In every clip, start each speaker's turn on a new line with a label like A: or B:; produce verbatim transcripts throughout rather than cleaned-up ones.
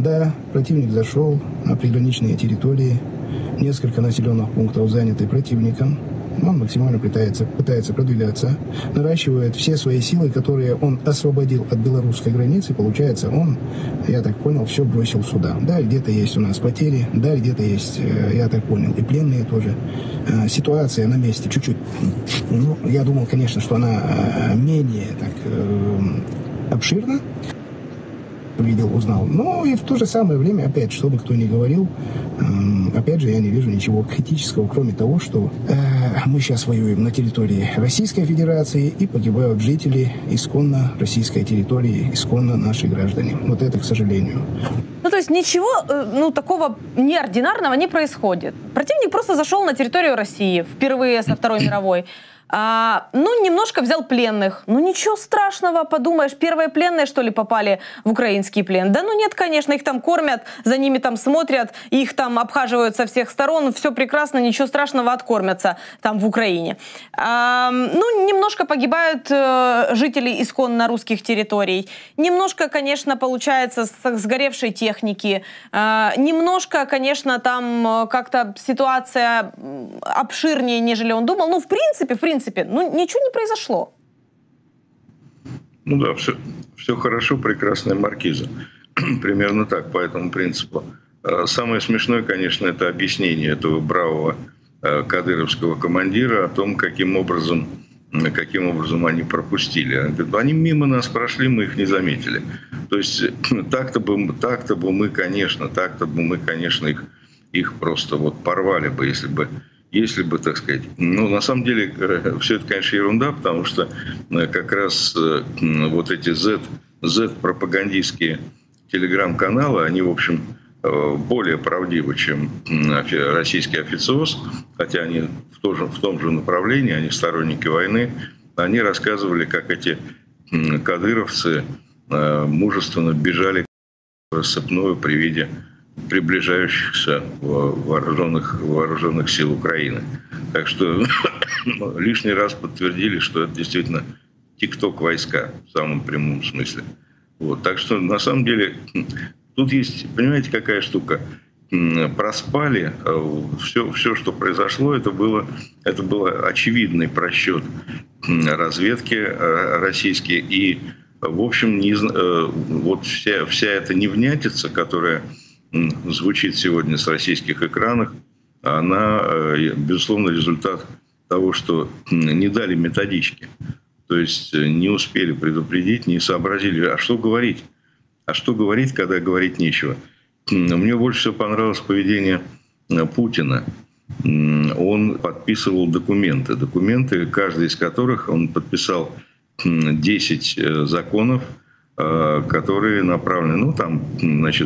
A: Да, противник зашел на приграничные территории, несколько населенных пунктов заняты противником. Он максимально пытается, пытается продвигаться, наращивает все свои силы, которые он освободил от белорусской границы. Получается, он, я так понял, все бросил сюда. Да, где-то есть у нас потери, да, где-то есть, я так понял, и пленные тоже. Ситуация на месте чуть-чуть. Ну, я думал, конечно, что она менее так обширна. Видел, узнал. Но и в то же самое время, опять, что бы кто ни говорил, э, опять же, я не вижу ничего критического, кроме того, что э, мы сейчас воюем на территории Российской Федерации и погибают жители исконно российской территории, исконно наши граждане. Вот это, к сожалению.
B: Ну, то есть ничего, ну, такого неординарного не происходит. Противник просто зашел на территорию России впервые со Второй мировой. А, ну, немножко взял пленных. Ну, ничего страшного, подумаешь, первые пленные, что ли, попали в украинский плен? Да ну нет, конечно, их там кормят, за ними там смотрят, их там обхаживают со всех сторон, все прекрасно, ничего страшного, откормятся там в Украине. А, ну, немножко погибают э, жители исконно русских территорий. Немножко, конечно, получается с сгоревшей техники. А, немножко, конечно, там как-то ситуация обширнее, нежели он думал. Ну, в принципе, в принципе, В принципе, ну, ничего не произошло.
C: Ну да, все, все хорошо, прекрасная маркиза. Примерно так, по этому принципу. Самое смешное, конечно, это объяснение этого бравого кадыровского командира о том, каким образом, каким образом они пропустили. Они говорят, они мимо нас прошли, мы их не заметили. То есть так-то бы, так-то бы мы, конечно, так-то бы мы, конечно, их, их просто вот порвали бы, если бы Если бы, так сказать, ну, на самом деле, все это, конечно, ерунда, потому что как раз вот эти Z, Z-пропагандистские телеграм-каналы, они, в общем, более правдивы, чем российский официоз, хотя они в том же, в том же направлении, они сторонники войны, они рассказывали, как эти кадыровцы мужественно бежали в рассыпную при виде приближающихся вооруженных, вооруженных сил Украины. Так что лишний раз подтвердили, что это действительно тик-ток войска в самом прямом смысле. Вот. Так что на самом деле тут есть, понимаете, какая штука? Проспали все, все, что произошло, это было, это был очевидный просчет разведки российской. И, в общем, не, вот вся, вся эта невнятица, которая звучит сегодня с российских экранов, она, безусловно, результат того, что не дали методички. То есть не успели предупредить, не сообразили, а что говорить? А что говорить, когда говорить нечего? Мне больше всего понравилось поведение Путина. Он подписывал документы. Документы, каждый из которых он подписал десять законов, которые направлены, ну, там, значит,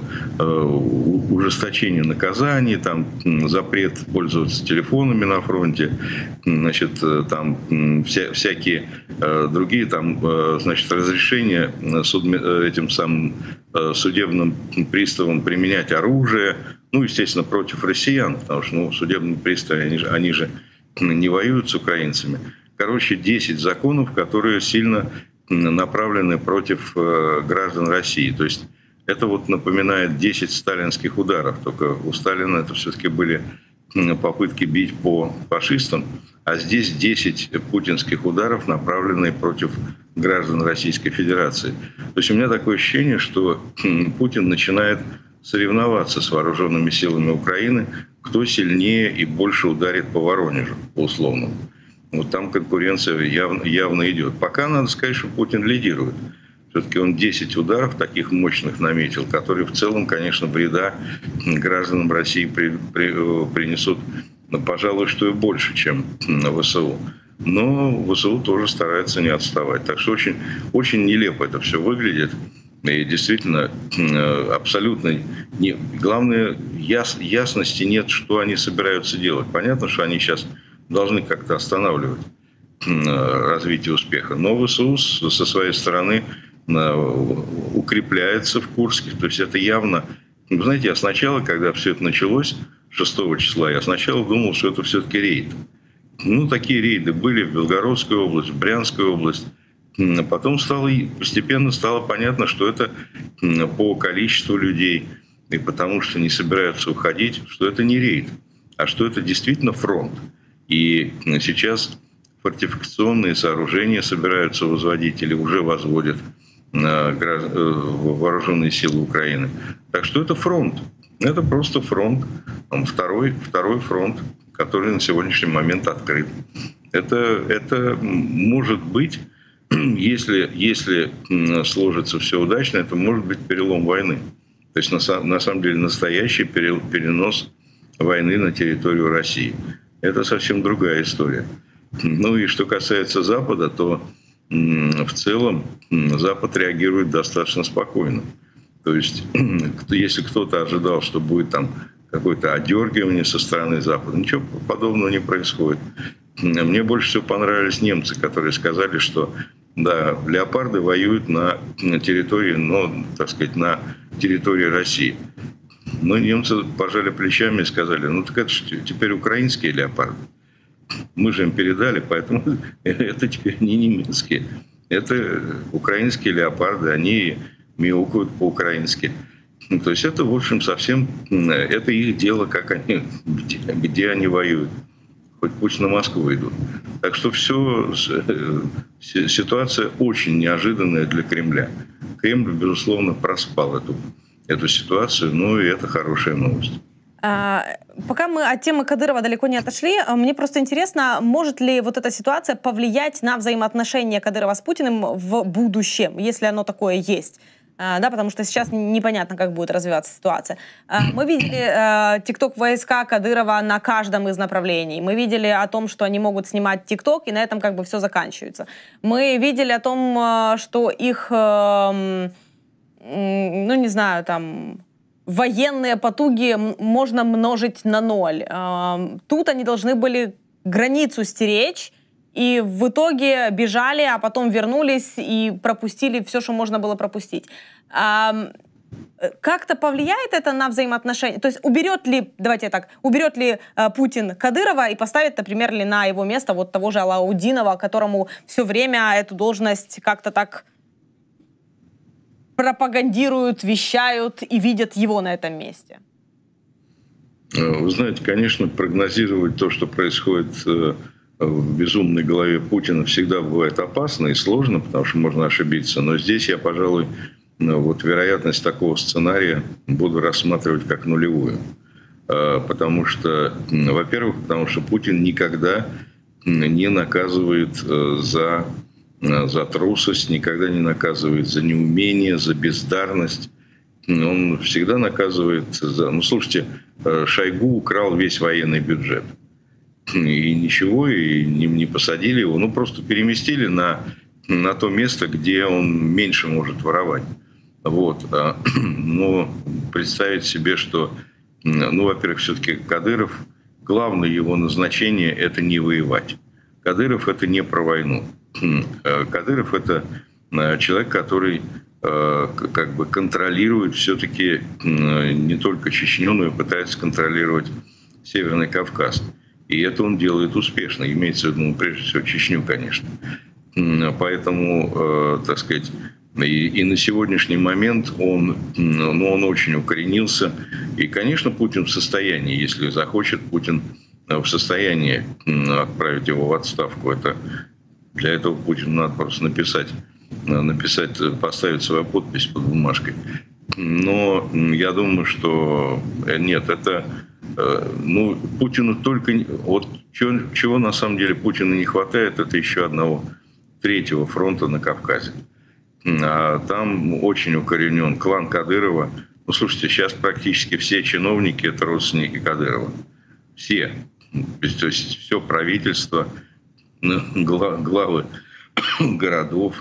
C: ужесточение наказаний, там, запрет пользоваться телефонами на фронте, значит, там, вся, всякие другие, там, значит, разрешение суд, этим самым судебным приставам применять оружие, ну, естественно, против россиян, потому что, ну, судебные приставы, они же, они же не воюют с украинцами. Короче, десять законов, которые сильно направлены против граждан России. То есть это вот напоминает десять сталинских ударов. Только у Сталина это все-таки были попытки бить по фашистам, а здесь десять путинских ударов, направленные против граждан Российской Федерации. То есть у меня такое ощущение, что Путин начинает соревноваться с вооруженными силами Украины, кто сильнее и больше ударит по Воронежу, по условному. Вот там конкуренция явно, явно идет. Пока надо сказать, что Путин лидирует. Все-таки он десять ударов таких мощных наметил, которые в целом, конечно, вреда гражданам России при, при, принесут, ну, пожалуй, что и больше, чем ВСУ. Но ВСУ тоже старается не отставать. Так что очень, очень нелепо это все выглядит. И действительно, абсолютно не... Главное, яс... ясности нет, что они собираются делать. Понятно, что они сейчас должны как-то останавливать развитие успеха. Но ВСУ со своей стороны укрепляется в Курске. То есть это явно... Вы знаете, я сначала, когда все это началось, шестого числа, я сначала думал, что это все-таки рейд. Ну, такие рейды были в Белгородскую область, в Брянскую область. Потом стало, постепенно стало понятно, что это по количеству людей и потому, что не собираются уходить, что это не рейд, а что это действительно фронт. И сейчас фортификационные сооружения собираются возводить или уже возводят вооруженные силы Украины. Так что это фронт. Это просто фронт. Второй, второй фронт, который на сегодняшний момент открыт. Это, это может быть, если, если сложится все удачно, это может быть перелом войны. То есть на, на самом деле настоящий перенос войны на территорию России. Это совсем другая история. Ну и что касается Запада, то в целом Запад реагирует достаточно спокойно. То есть если кто-то ожидал, что будет там какое-то одергивание со стороны Запада, ничего подобного не происходит. Мне больше всего понравились немцы, которые сказали, что да, леопарды воюют на территории, ну, так сказать, на территории России. Но немцы пожали плечами и сказали, ну так это же теперь украинские леопарды. Мы же им передали, поэтому это теперь не немецкие. Это украинские леопарды, они мяукают по-украински. То есть это, в общем, совсем, это их дело, как они, где, где они воюют. Хоть пусть на Москву идут. Так что все, ситуация очень неожиданная для Кремля. Кремль, безусловно, проспал эту, эту ситуацию, ну и это хорошая новость.
B: А, пока мы от темы Кадырова далеко не отошли, мне просто интересно, может ли вот эта ситуация повлиять на взаимоотношения Кадырова с Путиным в будущем, если оно такое есть? Да, потому что сейчас непонятно, как будет развиваться ситуация. Мы видели тикток-войска Кадырова на каждом из направлений. Мы видели о том, что они могут снимать тикток, и на этом как бы все заканчивается. Мы видели о том, что их, ну не знаю, там, военные потуги можно множить на ноль. Тут они должны были границу стеречь, и в итоге бежали, а потом вернулись и пропустили все, что можно было пропустить. А, как-то повлияет это на взаимоотношения? То есть уберет ли, давайте так, уберет ли а, Путин Кадырова и поставит, например, ли на его место вот того же Алаудинова, которому все время эту должность как-то так пропагандируют, вещают и видят его на этом месте?
C: Вы знаете, конечно, прогнозировать то, что происходит в безумной голове Путина, всегда бывает опасно и сложно, потому что можно ошибиться. Но здесь я, пожалуй, вот вероятность такого сценария буду рассматривать как нулевую. Потому что, во-первых, потому что Путин никогда не наказывает за, за трусость, никогда не наказывает за неумение, за бездарность. Он всегда наказывает за... Ну, слушайте, Шойгу украл весь военный бюджет. И ничего, и не, не посадили его, ну просто переместили на, на то место, где он меньше может воровать. Вот. Но представить себе, что, ну, во-первых, все-таки Кадыров, главное его назначение – это не воевать. Кадыров – это не про войну. Кадыров – это человек, который как бы контролирует все-таки не только Чечню, но и пытается контролировать Северный Кавказ. И это он делает успешно, имеется в виду, ну, прежде всего, Чечню, конечно. Поэтому, э, так сказать, и, и на сегодняшний момент он, ну, он очень укоренился. И, конечно, Путин в состоянии, если захочет, Путин в состоянии отправить его в отставку. Это, для этого Путину надо просто написать, написать, поставить свою подпись под бумажкой. Но я думаю, что нет, это... Ну, Путину только... Вот чего, чего на самом деле Путину не хватает, это еще одного третьего фронта на Кавказе. А там очень укоренен клан Кадырова. Ну, слушайте, сейчас практически все чиновники – это родственники Кадырова. Все. То есть все правительство, главы городов,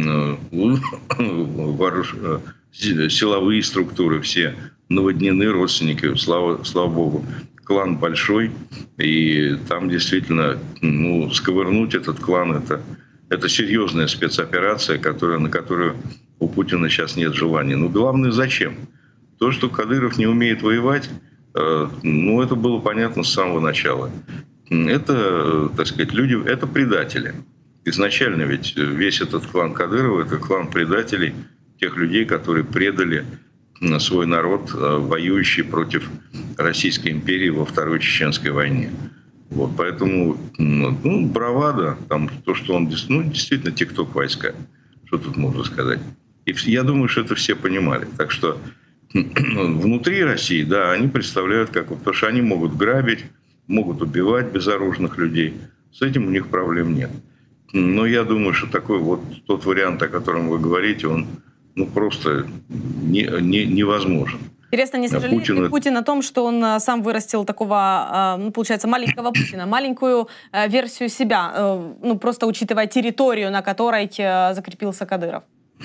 C: силовые структуры все наводнены родственниками, слава, слава богу. Клан большой, и там действительно, ну, сковырнуть этот клан – это, это серьезная спецоперация, которая, на которую у Путина сейчас нет желания. Но главное, зачем? То, что Кадыров не умеет воевать, э, ну, это было понятно с самого начала. Это, так сказать, люди, это предатели. изначально ведь весь этот клан Кадырова – это клан предателей, тех людей, которые предали свой народ, воюющий против Российской империи во Второй Чеченской войне. Вот, поэтому, ну, бравада, там, то, что он, ну, действительно, тикток войска. Что тут можно сказать? И я думаю, что это все понимали. Так что внутри России, да, они представляют, как, потому что они могут грабить, могут убивать безоружных людей. С этим у них проблем нет. Но я думаю, что такой вот тот вариант, о котором вы говорите, он, ну, просто не, не, невозможен.
B: Интересно, не сожалеет Путин... ли Путин о том, что он сам вырастил такого, ну, получается, маленького Путина, маленькую версию себя, ну, просто учитывая территорию, на которой закрепился Кадыров?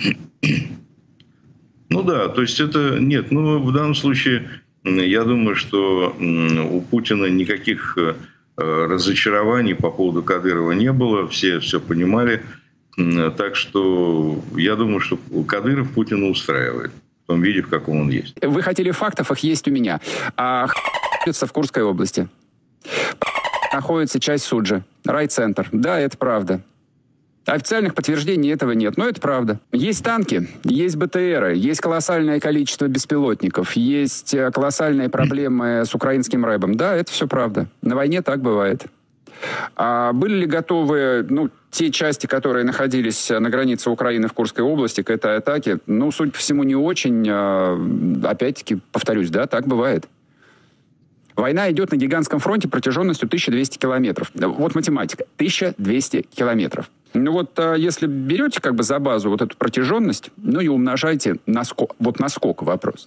C: Ну да, то есть это нет. Ну, в данном случае, я думаю, что у Путина никаких разочарований по поводу Кадырова не было, все все понимали. Так что я думаю, что Кадыров Путина устраивает в том виде, в каком он есть.
D: Вы хотели фактов, их есть у меня. А находится в Курской области. Находится часть Суджи, райцентр. Да, это правда. Официальных подтверждений этого нет, но это правда. Есть танки, есть БТРы, есть колоссальное количество беспилотников, есть колоссальные проблемы с украинским рэбом. Да, это все правда. На войне так бывает. А были ли готовы, ну, те части, которые находились на границе Украины в Курской области к этой атаке? Ну, судя по всему, не очень. Опять-таки, повторюсь, да, так бывает. Война идет на гигантском фронте протяженностью тысяча двести километров. Вот математика. тысяча двести километров. Ну вот если берете как бы за базу вот эту протяженность, ну и умножаете на сколько, вот на сколько вопрос.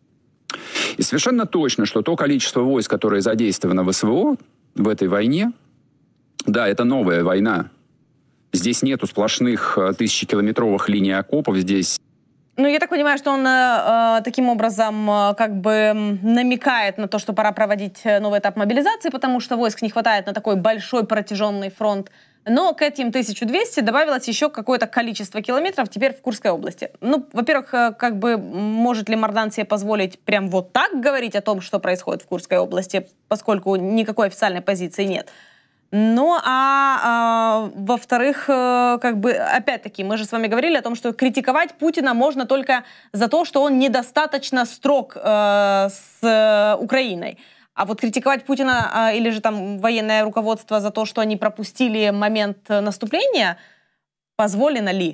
D: И совершенно точно, что то количество войск, которое задействовано в СВО в этой войне, да, это новая война. Здесь нету сплошных тысячекилометровых линий окопов, здесь...
B: Ну, я так понимаю, что он э, таким образом э, как бы намекает на то, что пора проводить новый этап мобилизации, потому что войск не хватает на такой большой протяженный фронт. Но к этим тысяче двухстам добавилось еще какое-то количество километров теперь в Курской области. Ну, во-первых, как бы может ли Мардан себе позволить прям вот так говорить о том, что происходит в Курской области, поскольку никакой официальной позиции нет. Ну, а, а во-вторых, как бы, опять-таки, мы же с вами говорили о том, что критиковать Путина можно только за то, что он недостаточно строг э, с Украиной. А вот критиковать Путина э, или же там военное руководство за то, что они пропустили момент наступления, позволено ли?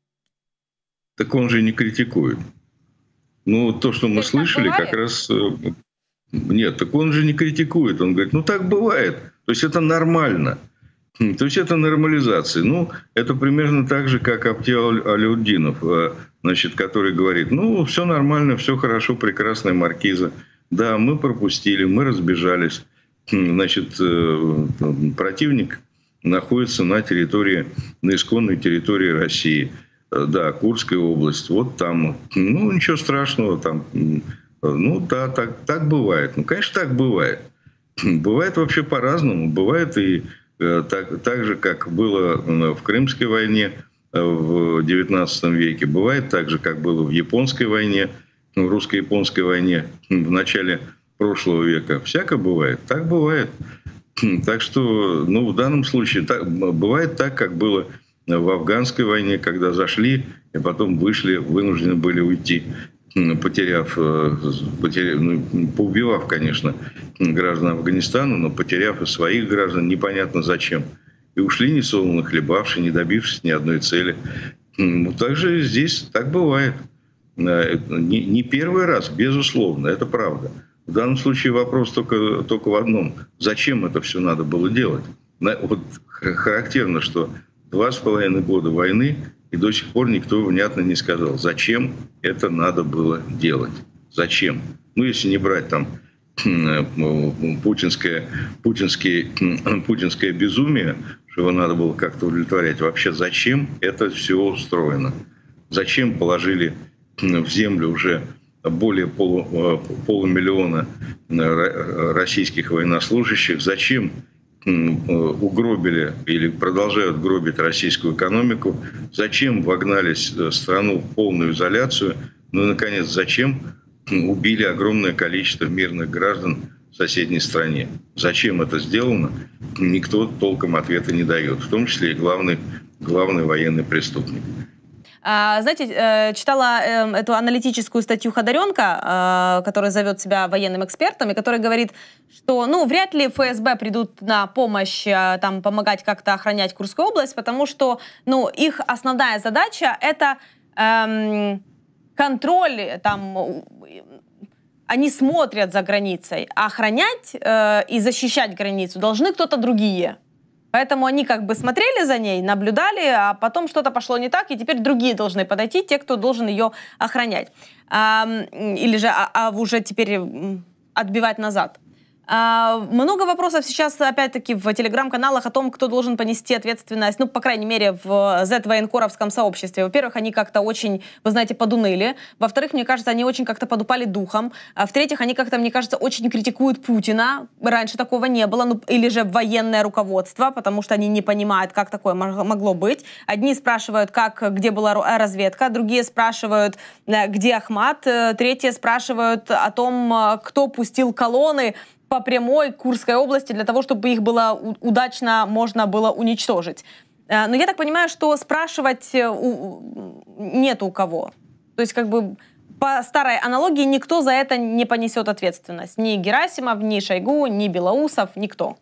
C: Так он же не критикует. Ну, то, что мы это слышали, как раз... Нет, так он же не критикует. Он говорит, ну так бывает. То есть это нормально. То есть это нормализация. Ну, это примерно так же, как Абти Аляутдинов, значит, который говорит, ну, все нормально, все хорошо, прекрасная маркиза. Да, мы пропустили, мы разбежались. Значит, противник находится на территории, на исконной территории России. Да, Курская область, вот там. Ну, ничего страшного там. Ну, да, так, так бывает. Ну, конечно, так бывает. Бывает вообще по-разному. Бывает и э, так, так же, как было в Крымской войне в девятнадцатом веке. Бывает так же, как было в Японской войне, в русско-японской войне в начале прошлого века. Всяко бывает. Так бывает. Так что, ну, в данном случае так, бывает так, как было в афганской войне, когда зашли и потом вышли, вынуждены были уйти, потеряв, потеряв ну, поубивав, конечно, граждан Афганистана, но потеряв и своих граждан непонятно зачем. И ушли несолоно хлебавши, не добившись ни одной цели. Ну, также здесь так бывает. Не, не первый раз, безусловно, это правда. В данном случае вопрос только, только в одном. Зачем это все надо было делать? Вот характерно, что два с половиной года войны, и до сих пор никто внятно не сказал, зачем это надо было делать. Зачем? Ну, если не брать там путинское, путинское, путинское безумие, что его надо было как-то удовлетворять. Вообще, зачем это все устроено? Зачем положили в землю уже более полу, полумиллиона российских военнослужащих? Зачем угробили или продолжают гробить российскую экономику? Зачем вогнались страну в полную изоляцию? Ну и, наконец, зачем убили огромное количество мирных граждан в соседней стране? Зачем это сделано? Никто толком ответа не дает. В том числе и главный главный военный преступник.
B: Знаете, читала эту аналитическую статью Ходоренко, который зовет себя военным экспертом, и который говорит, что ну, вряд ли ФСБ придут на помощь, там, помогать как-то охранять Курскую область, потому что ну, их основная задача — это эм, контроль, там, они смотрят за границей, а охранять э, и защищать границу должны кто-то другие. Поэтому они как бы смотрели за ней, наблюдали, а потом что-то пошло не так, и теперь другие должны подойти, те, кто должен ее охранять. А, или же а, а уже теперь отбивать назад. А, много вопросов сейчас, опять-таки, в телеграм-каналах о том, кто должен понести ответственность, ну, по крайней мере, в зет-военкоровском сообществе. Во-первых, они как-то очень, вы знаете, подуныли. Во-вторых, мне кажется, они очень как-то подупали духом. А в-третьих, они как-то, мне кажется, очень критикуют Путина. Раньше такого не было. Ну, или же военное руководство, потому что они не понимают, как такое могло быть. Одни спрашивают, как, где была разведка, другие спрашивают, где Ахмат, третьи спрашивают о том, кто пустил колонны по прямой Курской области для того, чтобы их было удачно можно было уничтожить. Но я так понимаю, что спрашивать нет у кого. То есть как бы по старой аналогии никто за это не понесет ответственность. Ни Герасимов, ни Шойгу, ни Белоусов, никто.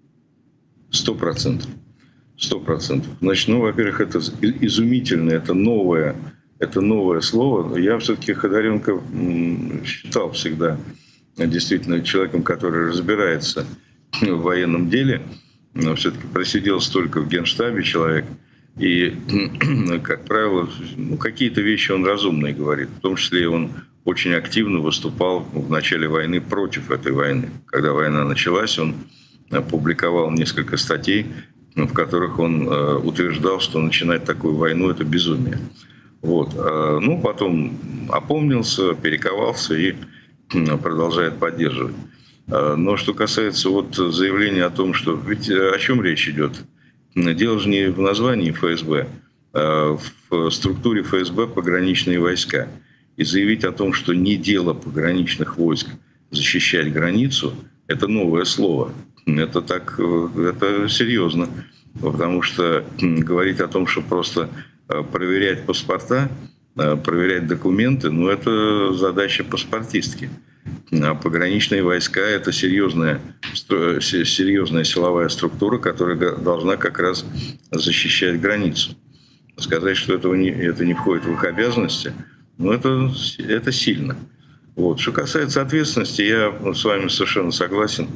C: Сто процентов. Сто процентов. Значит, ну, во-первых, это изумительно, это новое, это новое слово. Я все-таки Ходоренко считал всегда действительно человеком, который разбирается в военном деле, но все-таки просидел столько в Генштабе человек, и, как правило, ну, какие-то вещи он разумные говорит, в том числе он очень активно выступал в начале войны против этой войны. Когда война началась, он опубликовал несколько статей, в которых он утверждал, что начинать такую войну — это безумие. Вот. Ну, потом опомнился, перековался и продолжает поддерживать. Но что касается вот заявления о том, что... Ведь о чем речь идет? Дело же не в названии ФСБ, а в структуре ФСБ пограничные войска. И заявить о том, что не дело пограничных войск защищать границу, это новое слово. Это так, это серьезно. Потому что говорить о том, что просто проверять паспорта, проверять документы, ну, это задача паспортистки. А пограничные войска — это серьезная, серьезная силовая структура, которая должна как раз защищать границу. Сказать, что этого не, это не входит в их обязанности, ну, это, это сильно. Вот. Что касается ответственности, я с вами совершенно согласен.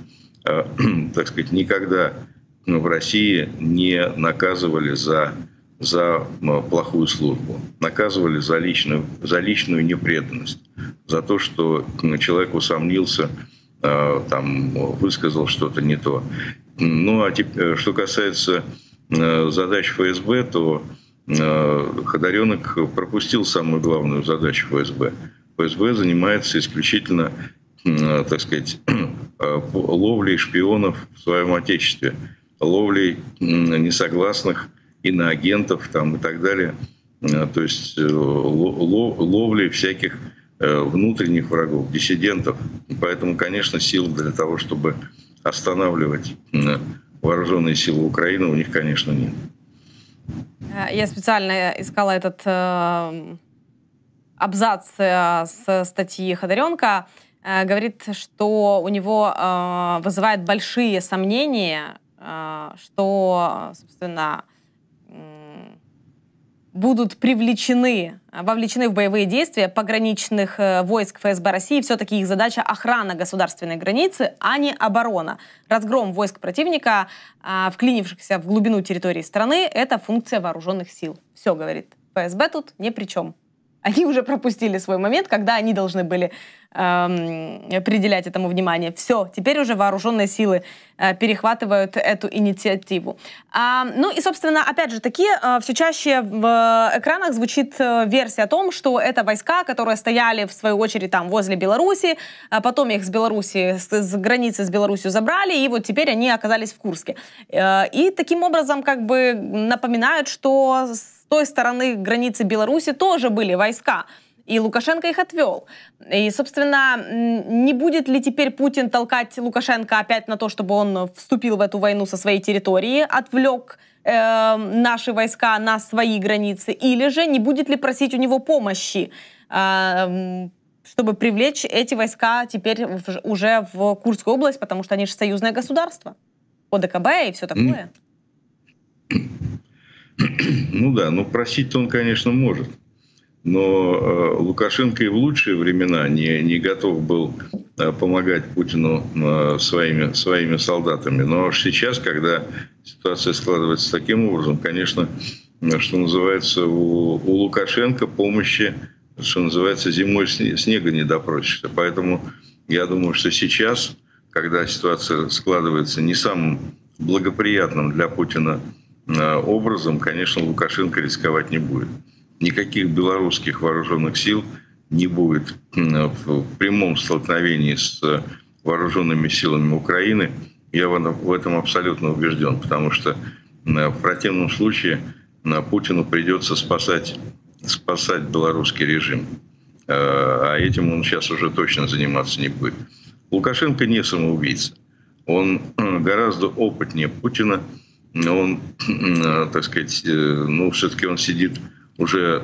C: Так сказать, никогда в России не наказывали за... за плохую службу, наказывали за личную, за личную непреданность, за то, что человек усомнился, там, высказал что-то не то. Ну, а теперь, что касается задач ФСБ, то Ходоренок пропустил самую главную задачу ФСБ. ФСБ занимается исключительно, так сказать, ловлей шпионов в своем отечестве, ловлей несогласных иноагентов там, и так далее. То есть ловли всяких внутренних врагов, диссидентов. Поэтому, конечно, сил для того, чтобы останавливать вооруженные силы Украины, у них, конечно, нет.
B: Я специально искала этот э, абзац э, с статьи Ходоренко. Э, говорит, что у него э, вызывает большие сомнения, э, что, собственно, будут привлечены, вовлечены в боевые действия пограничных войск ФСБ России. Все-таки их задача — охрана государственной границы, а не оборона. Разгром войск противника, вклинившихся в глубину территории страны, это функция вооруженных сил. Все, говорит, ФСБ тут ни при чем. Они уже пропустили свой момент, когда они должны были э, определять этому внимание. Все, теперь уже вооруженные силы э, перехватывают эту инициативу. А, ну и, собственно, опять же таки, э, все чаще в экранах звучит э, версия о том, что это войска, которые стояли, в свою очередь, там, возле Беларуси, а потом их с Беларуси, с, с границы с Беларусью забрали, и вот теперь они оказались в Курске. Э, и таким образом, как бы, напоминают, что с той стороны границы Беларуси тоже были войска. И Лукашенко их отвел. И, собственно, не будет ли теперь Путин толкать Лукашенко опять на то, чтобы он вступил в эту войну со своей территории, отвлек э, наши войска на свои границы, или же не будет ли просить у него помощи, э, чтобы привлечь эти войска теперь в, уже в Курскую область, потому что они же союзное государство, ОДКБ и все такое.
C: Ну да, ну просить-то он, конечно, может. Но э, Лукашенко и в лучшие времена не, не готов был э, помогать Путину э, своими, своими солдатами. Но сейчас, когда ситуация складывается таким образом, конечно, что называется, у, у Лукашенко помощи, что называется, зимой снега не допросишься. Поэтому я думаю, что сейчас, когда ситуация складывается не самым благоприятным для Путина э, образом, конечно, Лукашенко рисковать не будет. Никаких белорусских вооруженных сил не будет в прямом столкновении с вооруженными силами Украины. Я в этом абсолютно убежден, потому что в противном случае Путину придется спасать, спасать белорусский режим. А этим он сейчас уже точно заниматься не будет. Лукашенко не самоубийца. Он гораздо опытнее Путина. Он, так сказать, ну, все-таки он сидит уже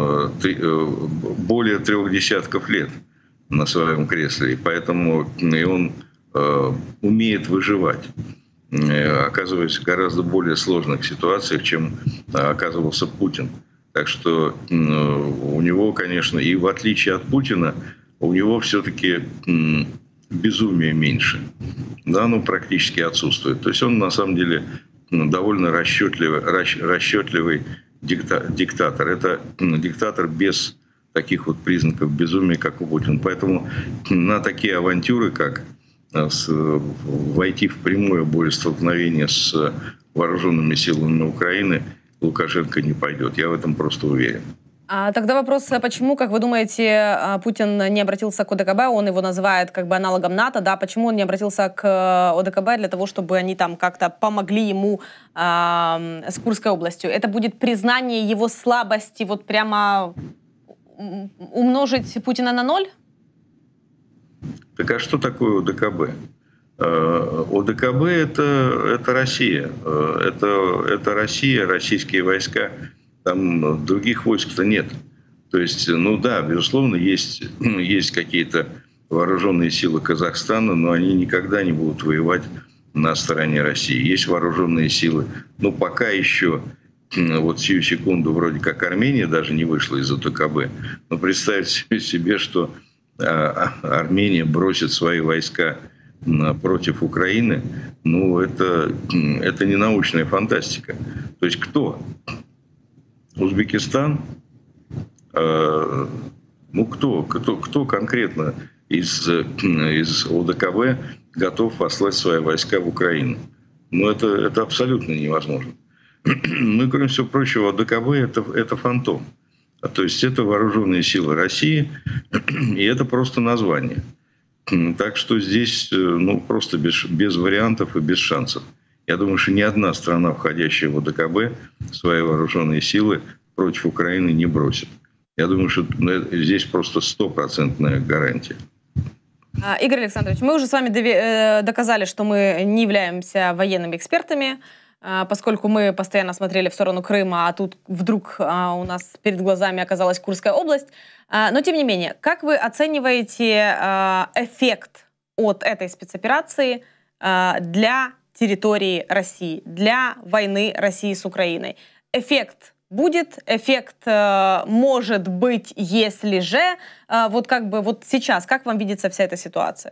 C: более трех десятков лет на своем кресле. И поэтому и он умеет выживать, оказываясь в гораздо более сложных ситуациях, чем оказывался Путин. Так что у него, конечно, и в отличие от Путина, у него все-таки безумие меньше. Да, ну, практически отсутствует. То есть он на самом деле довольно расчетливый, расчетливый диктатор. Это диктатор без таких вот признаков безумия, как у Путина. Поэтому на такие авантюры, как с, войти в прямое боестолкновение с вооруженными силами Украины, Лукашенко не пойдет. Я в этом просто уверен.
B: А тогда вопрос, почему, как вы думаете, Путин не обратился к ОДКБ, он его называет как бы аналогом НАТО, да, почему он не обратился к ОДКБ для того, чтобы они там как-то помогли ему э, с Курской областью? Это будет признание его слабости, вот прямо умножить Путина на ноль?
C: Так а что такое ОДКБ? ОДКБ это, это Россия, это, это Россия, российские войска. Там других войск-то нет. То есть, ну да, безусловно, есть, есть какие-то вооруженные силы Казахстана, но они никогда не будут воевать на стороне России. Есть вооруженные силы. Но пока еще, вот сию секунду, вроде как Армения даже не вышла из ОДКБ. Но представьте себе, что Армения бросит свои войска против Украины, ну это, это не научная фантастика. То есть кто? Узбекистан, э, ну кто, кто, кто конкретно из, из ОДКБ готов послать свои войска в Украину? Ну это, это абсолютно невозможно. Ну и кроме всего прочего, ОДКБ это, это фантом. То есть это вооруженные силы России, и это просто название. Так что здесь ну, просто без, без вариантов и без шансов. Я думаю, что ни одна страна, входящая в ОДКБ, свои вооруженные силы против Украины не бросит. Я думаю, что здесь просто стопроцентная гарантия.
B: Игорь Александрович, мы уже с вами доказали, что мы не являемся военными экспертами, поскольку мы постоянно смотрели в сторону Крыма, а тут вдруг у нас перед глазами оказалась Курская область. Но тем не менее, как вы оцениваете эффект от этой спецоперации для территории России, для войны России с Украиной? Эффект будет, эффект э, может быть, если же, э, вот как бы вот сейчас, как вам видится вся эта ситуация?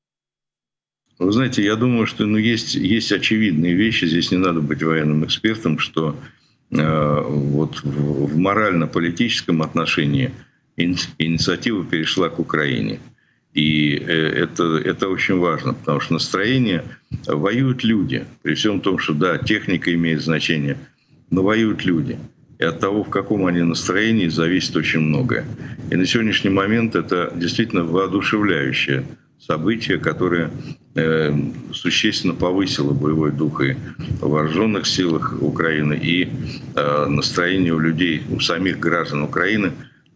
C: Вы знаете, я думаю, что ну, есть, есть очевидные вещи, здесь не надо быть военным экспертом, что э, вот в, в морально-политическом отношении инициатива перешла к Украине. И это, это очень важно, потому что настроение воюют люди. При всем том, что да, техника имеет значение, но воюют люди. И от того, в каком они настроении, зависит очень многое. И на сегодняшний момент это действительно воодушевляющее событие, которое э, существенно повысило боевой дух и в вооруженных силах Украины, и э, настроение у людей, у самих граждан Украины. То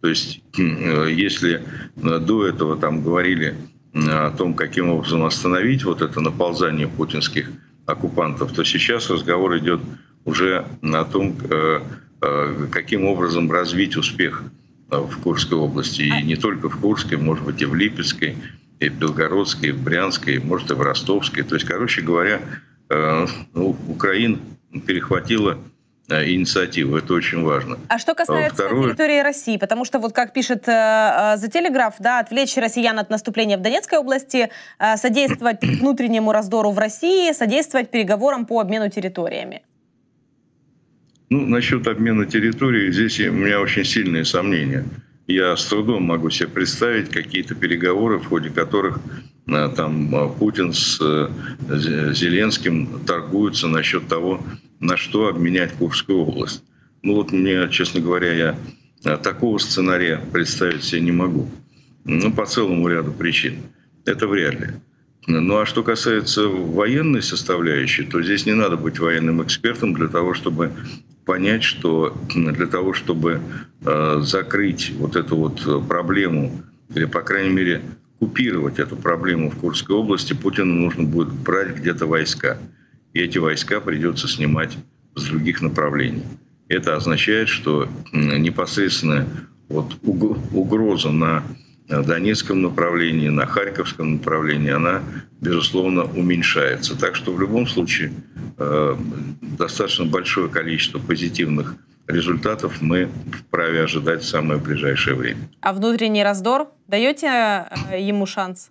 C: То есть, если до этого там говорили о том, каким образом остановить вот это наползание путинских оккупантов, то сейчас разговор идет уже о том, каким образом развить успех в Курской области. И не только в Курской, может быть, и в Липецкой, и в Белгородской, и в Брянской, может, и в Ростовской. То есть, короче говоря, ну, Украина перехватила инициативу. Это очень важно.
B: А что касается Второе... территории России, потому что, вот как пишет э, The Telegraph, да, отвлечь россиян от наступления в Донецкой области, э, содействовать внутреннему раздору в России, содействовать переговорам по обмену территориями.
C: Ну, насчет обмена территории, здесь у меня очень сильные сомнения. Я с трудом могу себе представить какие-то переговоры, в ходе которых э, там Путин с э, Зеленским торгуются насчет того, на что обменять Курскую область. Ну вот мне, честно говоря, я такого сценария представить себе не могу. Ну, по целому ряду причин. Это вряд ли. Ну а что касается военной составляющей, то здесь не надо быть военным экспертом для того, чтобы понять, что для того, чтобы э, закрыть вот эту вот проблему, или, по крайней мере, купировать эту проблему в Курской области, Путину нужно будет брать где-то войска. И эти войска придется снимать с других направлений. Это означает, что непосредственная вот угроза на Донецком направлении, на Харьковском направлении, она, безусловно, уменьшается. Так что в любом случае э, достаточно большое количество позитивных результатов мы вправе ожидать в самое ближайшее время.
B: А внутренний раздор? Даете ему шанс?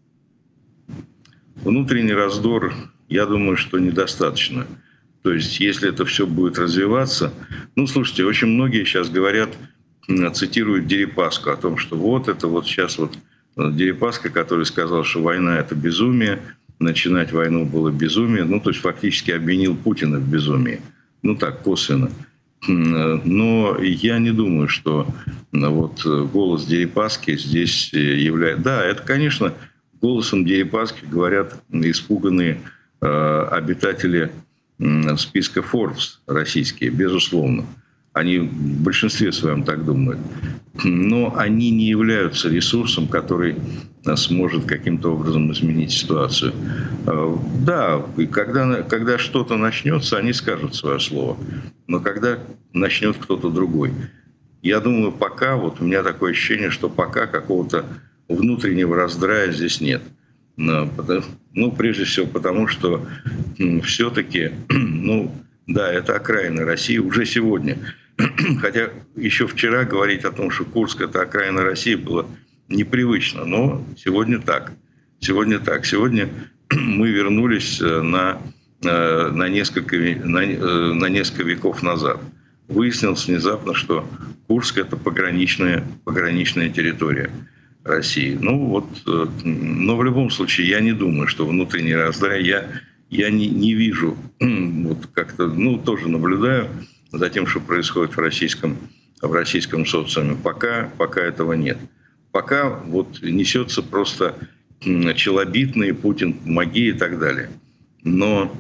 C: Внутренний раздор, я думаю, что недостаточно. То есть, если это все будет развиваться... Ну, слушайте, очень многие сейчас говорят, цитируют Дерипаску о том, что вот это вот сейчас вот Дерипаска, который сказал, что война — это безумие, начинать войну было безумие. Ну, то есть, фактически обвинил Путина в безумии. Ну, так, косвенно. Но я не думаю, что вот голос Дерипаски здесь является... Да, это, конечно, голосом Дерипаски говорят испуганные э, обитатели э, списка Forbes российские, безусловно. Они в большинстве своем так думают. Но они не являются ресурсом, который сможет каким-то образом изменить ситуацию. Э, да, когда, когда что-то начнется, они скажут свое слово. Но когда начнет кто-то другой. Я думаю, пока, вот у меня такое ощущение, что пока какого-то внутреннего раздрая здесь нет. Ну, прежде всего потому, что все-таки, ну, да, это окраина России уже сегодня. Хотя еще вчера говорить о том, что Курск — это окраина России, было непривычно. Но сегодня так. Сегодня так. Сегодня мы вернулись на, на, несколько, на, на несколько веков назад. Выяснилось внезапно, что Курск — это пограничная, пограничная территория России. Ну вот, но в любом случае я не думаю, что внутренний раздрай, я, я не, не вижу, вот как-то, ну тоже наблюдаю за тем, что происходит в российском, в российском социуме. Пока, пока этого нет. Пока вот несется просто челобитный Путин, помоги и так далее. Но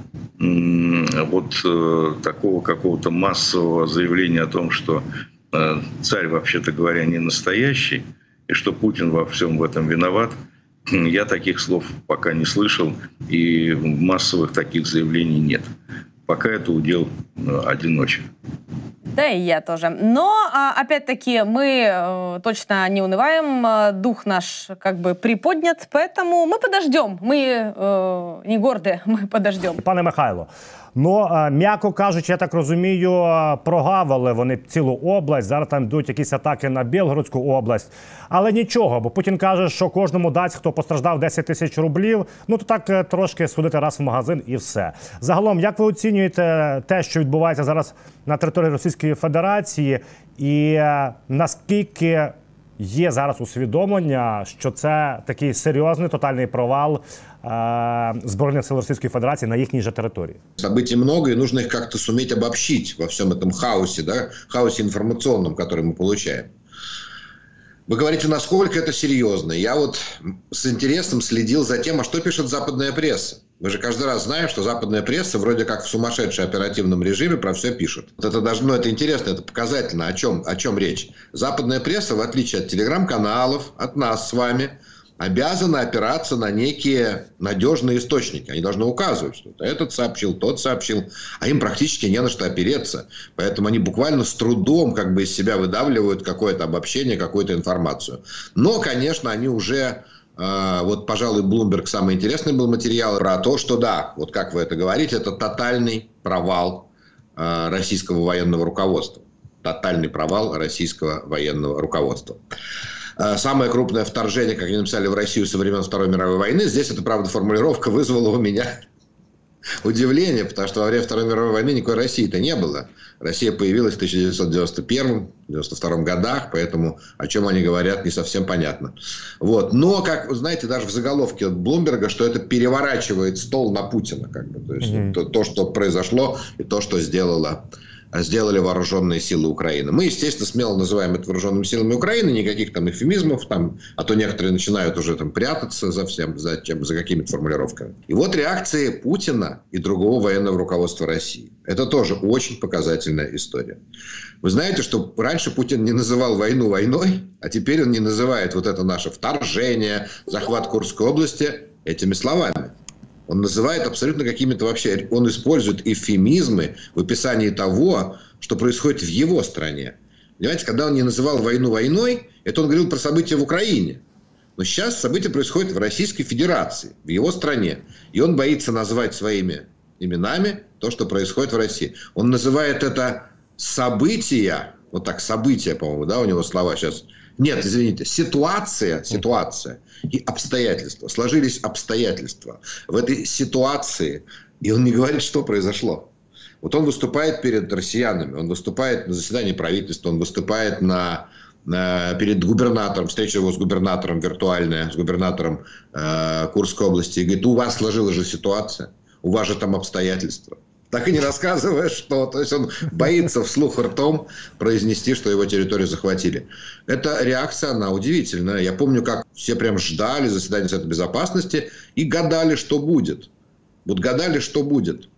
C: вот такого какого-то массового заявления о том, что царь, вообще-то говоря, не настоящий, и что Путин во всем в этом виноват, я таких слов пока не слышал, и массовых таких заявлений нет. Пока это удел одиночек.
B: Да, и я тоже. Но, опять-таки, мы точно не унываем, дух наш как бы приподнят, поэтому мы подождем. Мы э, не горді, ми подождем.
E: Пане Михайло, ну, м'яко кажучи, я так розумію, прогавили вони цілу область, зараз там йдуть якісь атаки на Білгородську область. Але нічого, бо Путін каже, що кожному дасть, хто постраждав, десять тисяч рублів. Ну, то так трошки сходити раз в магазин і все. Загалом, як ви оцінюєте те, що відбувається зараз на території Російської Федерації, і наскільки є зараз усвідомлення, що це такий серйозний тотальний провал Збройных сил Российской Федерации на их же территории?
F: Событий много, и нужно их как-то суметь обобщить во всем этом хаосе, да, хаосе информационном, который мы получаем. Вы говорите, насколько это серьезно. Я вот с интересом следил за тем, а что пишет западная пресса. Мы же каждый раз знаем, что западная пресса вроде как в сумасшедшем оперативном режиме про все пишет. Вот это даже, ну, это интересно, это показательно. О чем, о чем речь? Западная пресса, в отличие от телеграм-каналов, от нас с вами, обязана опираться на некие надежные источники. Они должны указывать, что этот сообщил, тот сообщил, а им практически не на что опереться. Поэтому они буквально с трудом как бы из себя выдавливают какое-то обобщение, какую-то информацию. Но, конечно, они уже... Вот, пожалуй, Bloomberg самый интересный был материал про то, что да, вот как вы это говорите, это тотальный провал российского военного руководства. Тотальный провал российского военного руководства. Самое крупное вторжение, как они написали, в Россию со времен Второй мировой войны. Здесь эта, правда, формулировка вызвала у меня удивление, потому что во время Второй мировой войны никакой России-то не было. Россия появилась в тысяча девятьсот девяносто первом — девяносто втором годах, поэтому о чем они говорят, не совсем понятно. Вот. Но, как вы знаете, даже в заголовке Блумберга, что это переворачивает стол на Путина. Как бы. То есть, mm-hmm. то, то, что произошло, и то, что сделало, сделали вооруженные силы Украины. Мы, естественно, смело называем это вооруженными силами Украины, никаких там эвфемизмов, там, а то некоторые начинают уже там прятаться за всем, за, чем, за какими-то формулировками. И вот реакции Путина и другого военного руководства России. Это тоже очень показательная история. Вы знаете, что раньше Путин не называл войну войной, а теперь он не называет вот это наше вторжение, захват Курской области этими словами. Он называет абсолютно какими-то вообще... Он использует эвфемизмы в описании того, что происходит в его стране. Понимаете, когда он не называл войну войной, это он говорил про события в Украине. Но сейчас события происходят в Российской Федерации, в его стране. И он боится назвать своими именами то, что происходит в России. Он называет это события, вот так, события, по-моему, да, у него слова сейчас... Нет, извините, ситуация, ситуация и обстоятельства. Сложились обстоятельства. В этой ситуации, и он не говорит, что произошло. Вот он выступает перед россиянами, он выступает на заседании правительства, он выступает на, на, перед губернатором, встреча его с губернатором виртуальная, с губернатором э, Курской области, и говорит, у вас сложилась же ситуация, у вас же там обстоятельства. Так и не рассказывая, что. То есть он боится вслух ртом произнести, что его территорию захватили. Эта реакция, она удивительная. Я помню, как все прям ждали заседания Совета Безопасности и гадали, что будет. Вот гадали, что будет.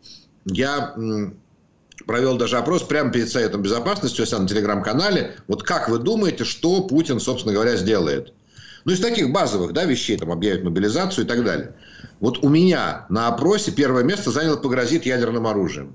F: Я м, провел даже опрос прямо перед Советом Безопасности, у себя на телеграм-канале. Вот как вы думаете, что Путин, собственно говоря, сделает? Ну, из таких базовых, да, вещей, там, объявит мобилизацию и так далее. Вот у меня на опросе первое место заняло «погрозит ядерным оружием».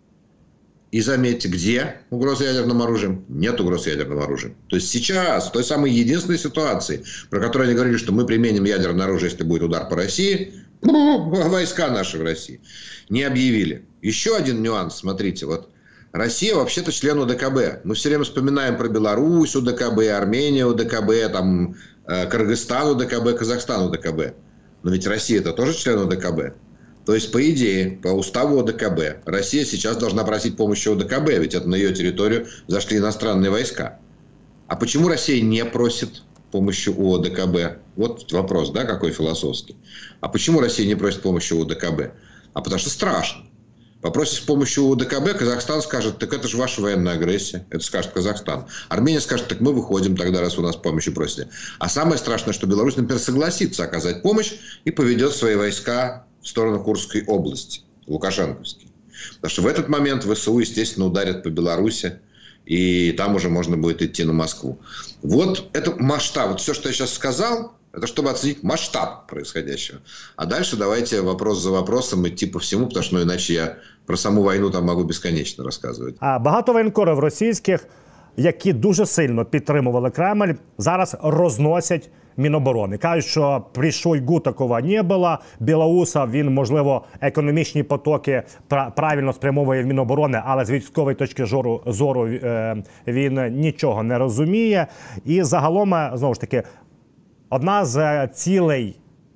F: И заметьте, где угроза ядерным оружием? Нет угрозы ядерным оружием. То есть сейчас, в той самой единственной ситуации, про которую они говорили, что мы применим ядерное оружие, если будет удар по России, войска наши в России, не объявили. Еще один нюанс, смотрите, вот Россия вообще-то член УДКБ. Мы все время вспоминаем про Беларусь, УДКБ, Армению, УДКБ, там, Кыргызстан, УДКБ, Казахстан, УДКБ. Но ведь Россия это тоже член УДКБ. То есть, по идее, по уставу ОДКБ, Россия сейчас должна просить помощи ОДКБ, ведь это на ее территорию зашли иностранные войска. А почему Россия не просит помощи у ОДКБ? Вот вопрос, да, какой философский. А почему Россия не просит помощи у ОДКБ? А потому что страшно. Попросишь помощи у ОДКБ, Казахстан скажет, так это же ваша военная агрессия. Это скажет Казахстан. Армения скажет, так мы выходим тогда, раз у нас помощи просите. А самое страшное, что Беларусь, например, согласится оказать помощь и поведет свои войска в сторону Курской области, лукашенковские. Потому что в этот момент ВСУ, естественно, ударят по Беларуси, и там уже можно будет идти на Москву. Вот это масштаб. Вот все, что я сейчас сказал, это чтобы оценить масштаб происходящего. А дальше давайте вопрос за вопросом идти по всему, потому что ну, иначе я про саму війну там можу безконечно розказувати.
E: А багато воєнкорів російських, які дуже сильно підтримували Кремль, зараз розносять Міноборони. Кажуть, що при Шойгу такого не було. Білоуса, він, можливо, економічні потоки правильно спрямовує в Міноборони, але з військової точки зору, зору він нічого не розуміє. І загалом, знову ж таки, одна з цілей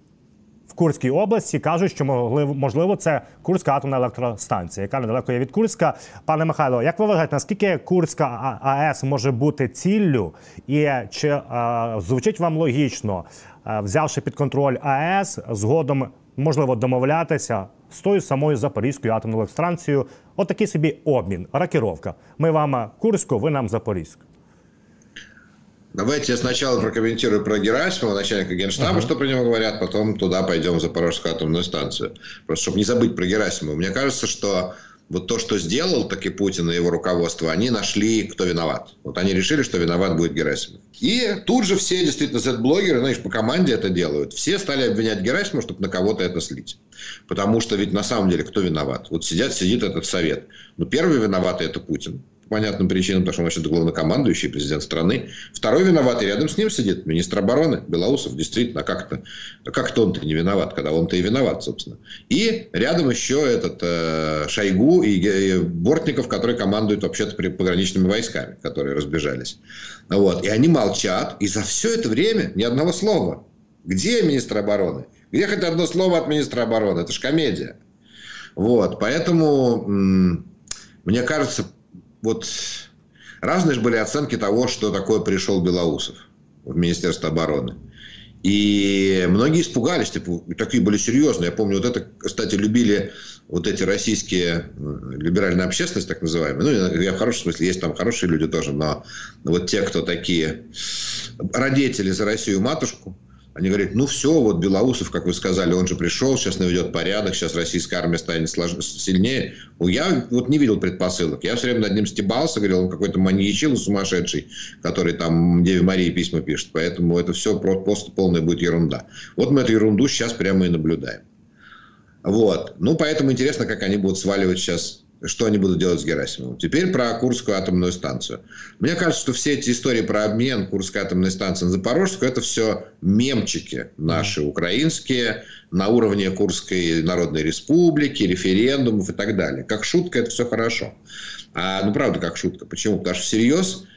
E: в Курській області кажуть, що можливо це Курська атомна електростанція, яка недалеко є від Курська. Пане Михайло, як ви вважаєте, наскільки Курська АЕС може бути ціллю? І чи а, звучить вам логічно, а, взявши під контроль АЕС, згодом можливо домовлятися з тою самою Запорізькою атомною електростанцією? Отакий собі обмін, рокіровка. Ми вам Курську, ви нам Запорізьку.
F: Давайте я сначала прокомментирую про Герасимова, начальника Генштаба, uh-huh. что про него говорят, потом туда пойдем в Запорожскую атомную станцию. Просто чтобы не забыть про Герасимова. Мне кажется, что вот то, что сделал таки Путин и его руководство, они нашли, кто виноват. Вот они решили, что виноват будет Герасимов. И тут же все действительно зет-блогеры, знаешь, по команде это делают. Все стали обвинять Герасимова, чтобы на кого-то это слить. Потому что ведь на самом деле кто виноват? Вот сидят, сидит этот совет. Ну, первый виноватый – это Путин. По понятным причинам, потому что он вообще главнокомандующий, президент страны. Второй виноватый рядом с ним сидит министр обороны Белоусов. Действительно, а как это? Как это он-то не виноват, когда он-то и виноват, собственно. И рядом еще этот э, Шойгу и, и Бортников, которые командуют вообще-то пограничными войсками, которые разбежались. Вот. И они молчат. И за все это время ни одного слова. Где министр обороны? Где хоть одно слово от министра обороны? Это ж комедия. Вот. Поэтому, м- мне кажется... Вот разные же были оценки того, что такое пришел Белоусов в Министерство обороны. И многие испугались, типа, такие были серьезные. Я помню, вот это, кстати, любили вот эти российские, либеральная общественность, так называемые. Ну, я в хорошем смысле, есть там хорошие люди тоже, но вот те, кто такие радетели за Россию матушку, они говорят, ну все, вот Белоусов, как вы сказали, он же пришел, сейчас наведет порядок, сейчас российская армия станет слож... сильнее. Я вот не видел предпосылок. Я все время над ним стебался, говорил, он какой-то маньячил сумасшедший, который там Деве Марии письма пишет. Поэтому это все просто полная будет ерунда. Вот мы эту ерунду сейчас прямо и наблюдаем. Вот. Ну, поэтому интересно, как они будут сваливать сейчас, что они будут делать с Герасимовым. Теперь про Курскую атомную станцию. Мне кажется, что все эти истории про обмен Курской атомной станции на Запорожскую, это все мемчики наши, украинские, на уровне Курской Народной Республики, референдумов и так далее. Как шутка, это все хорошо. А, ну, правда, как шутка. Почему? Потому что всерьез,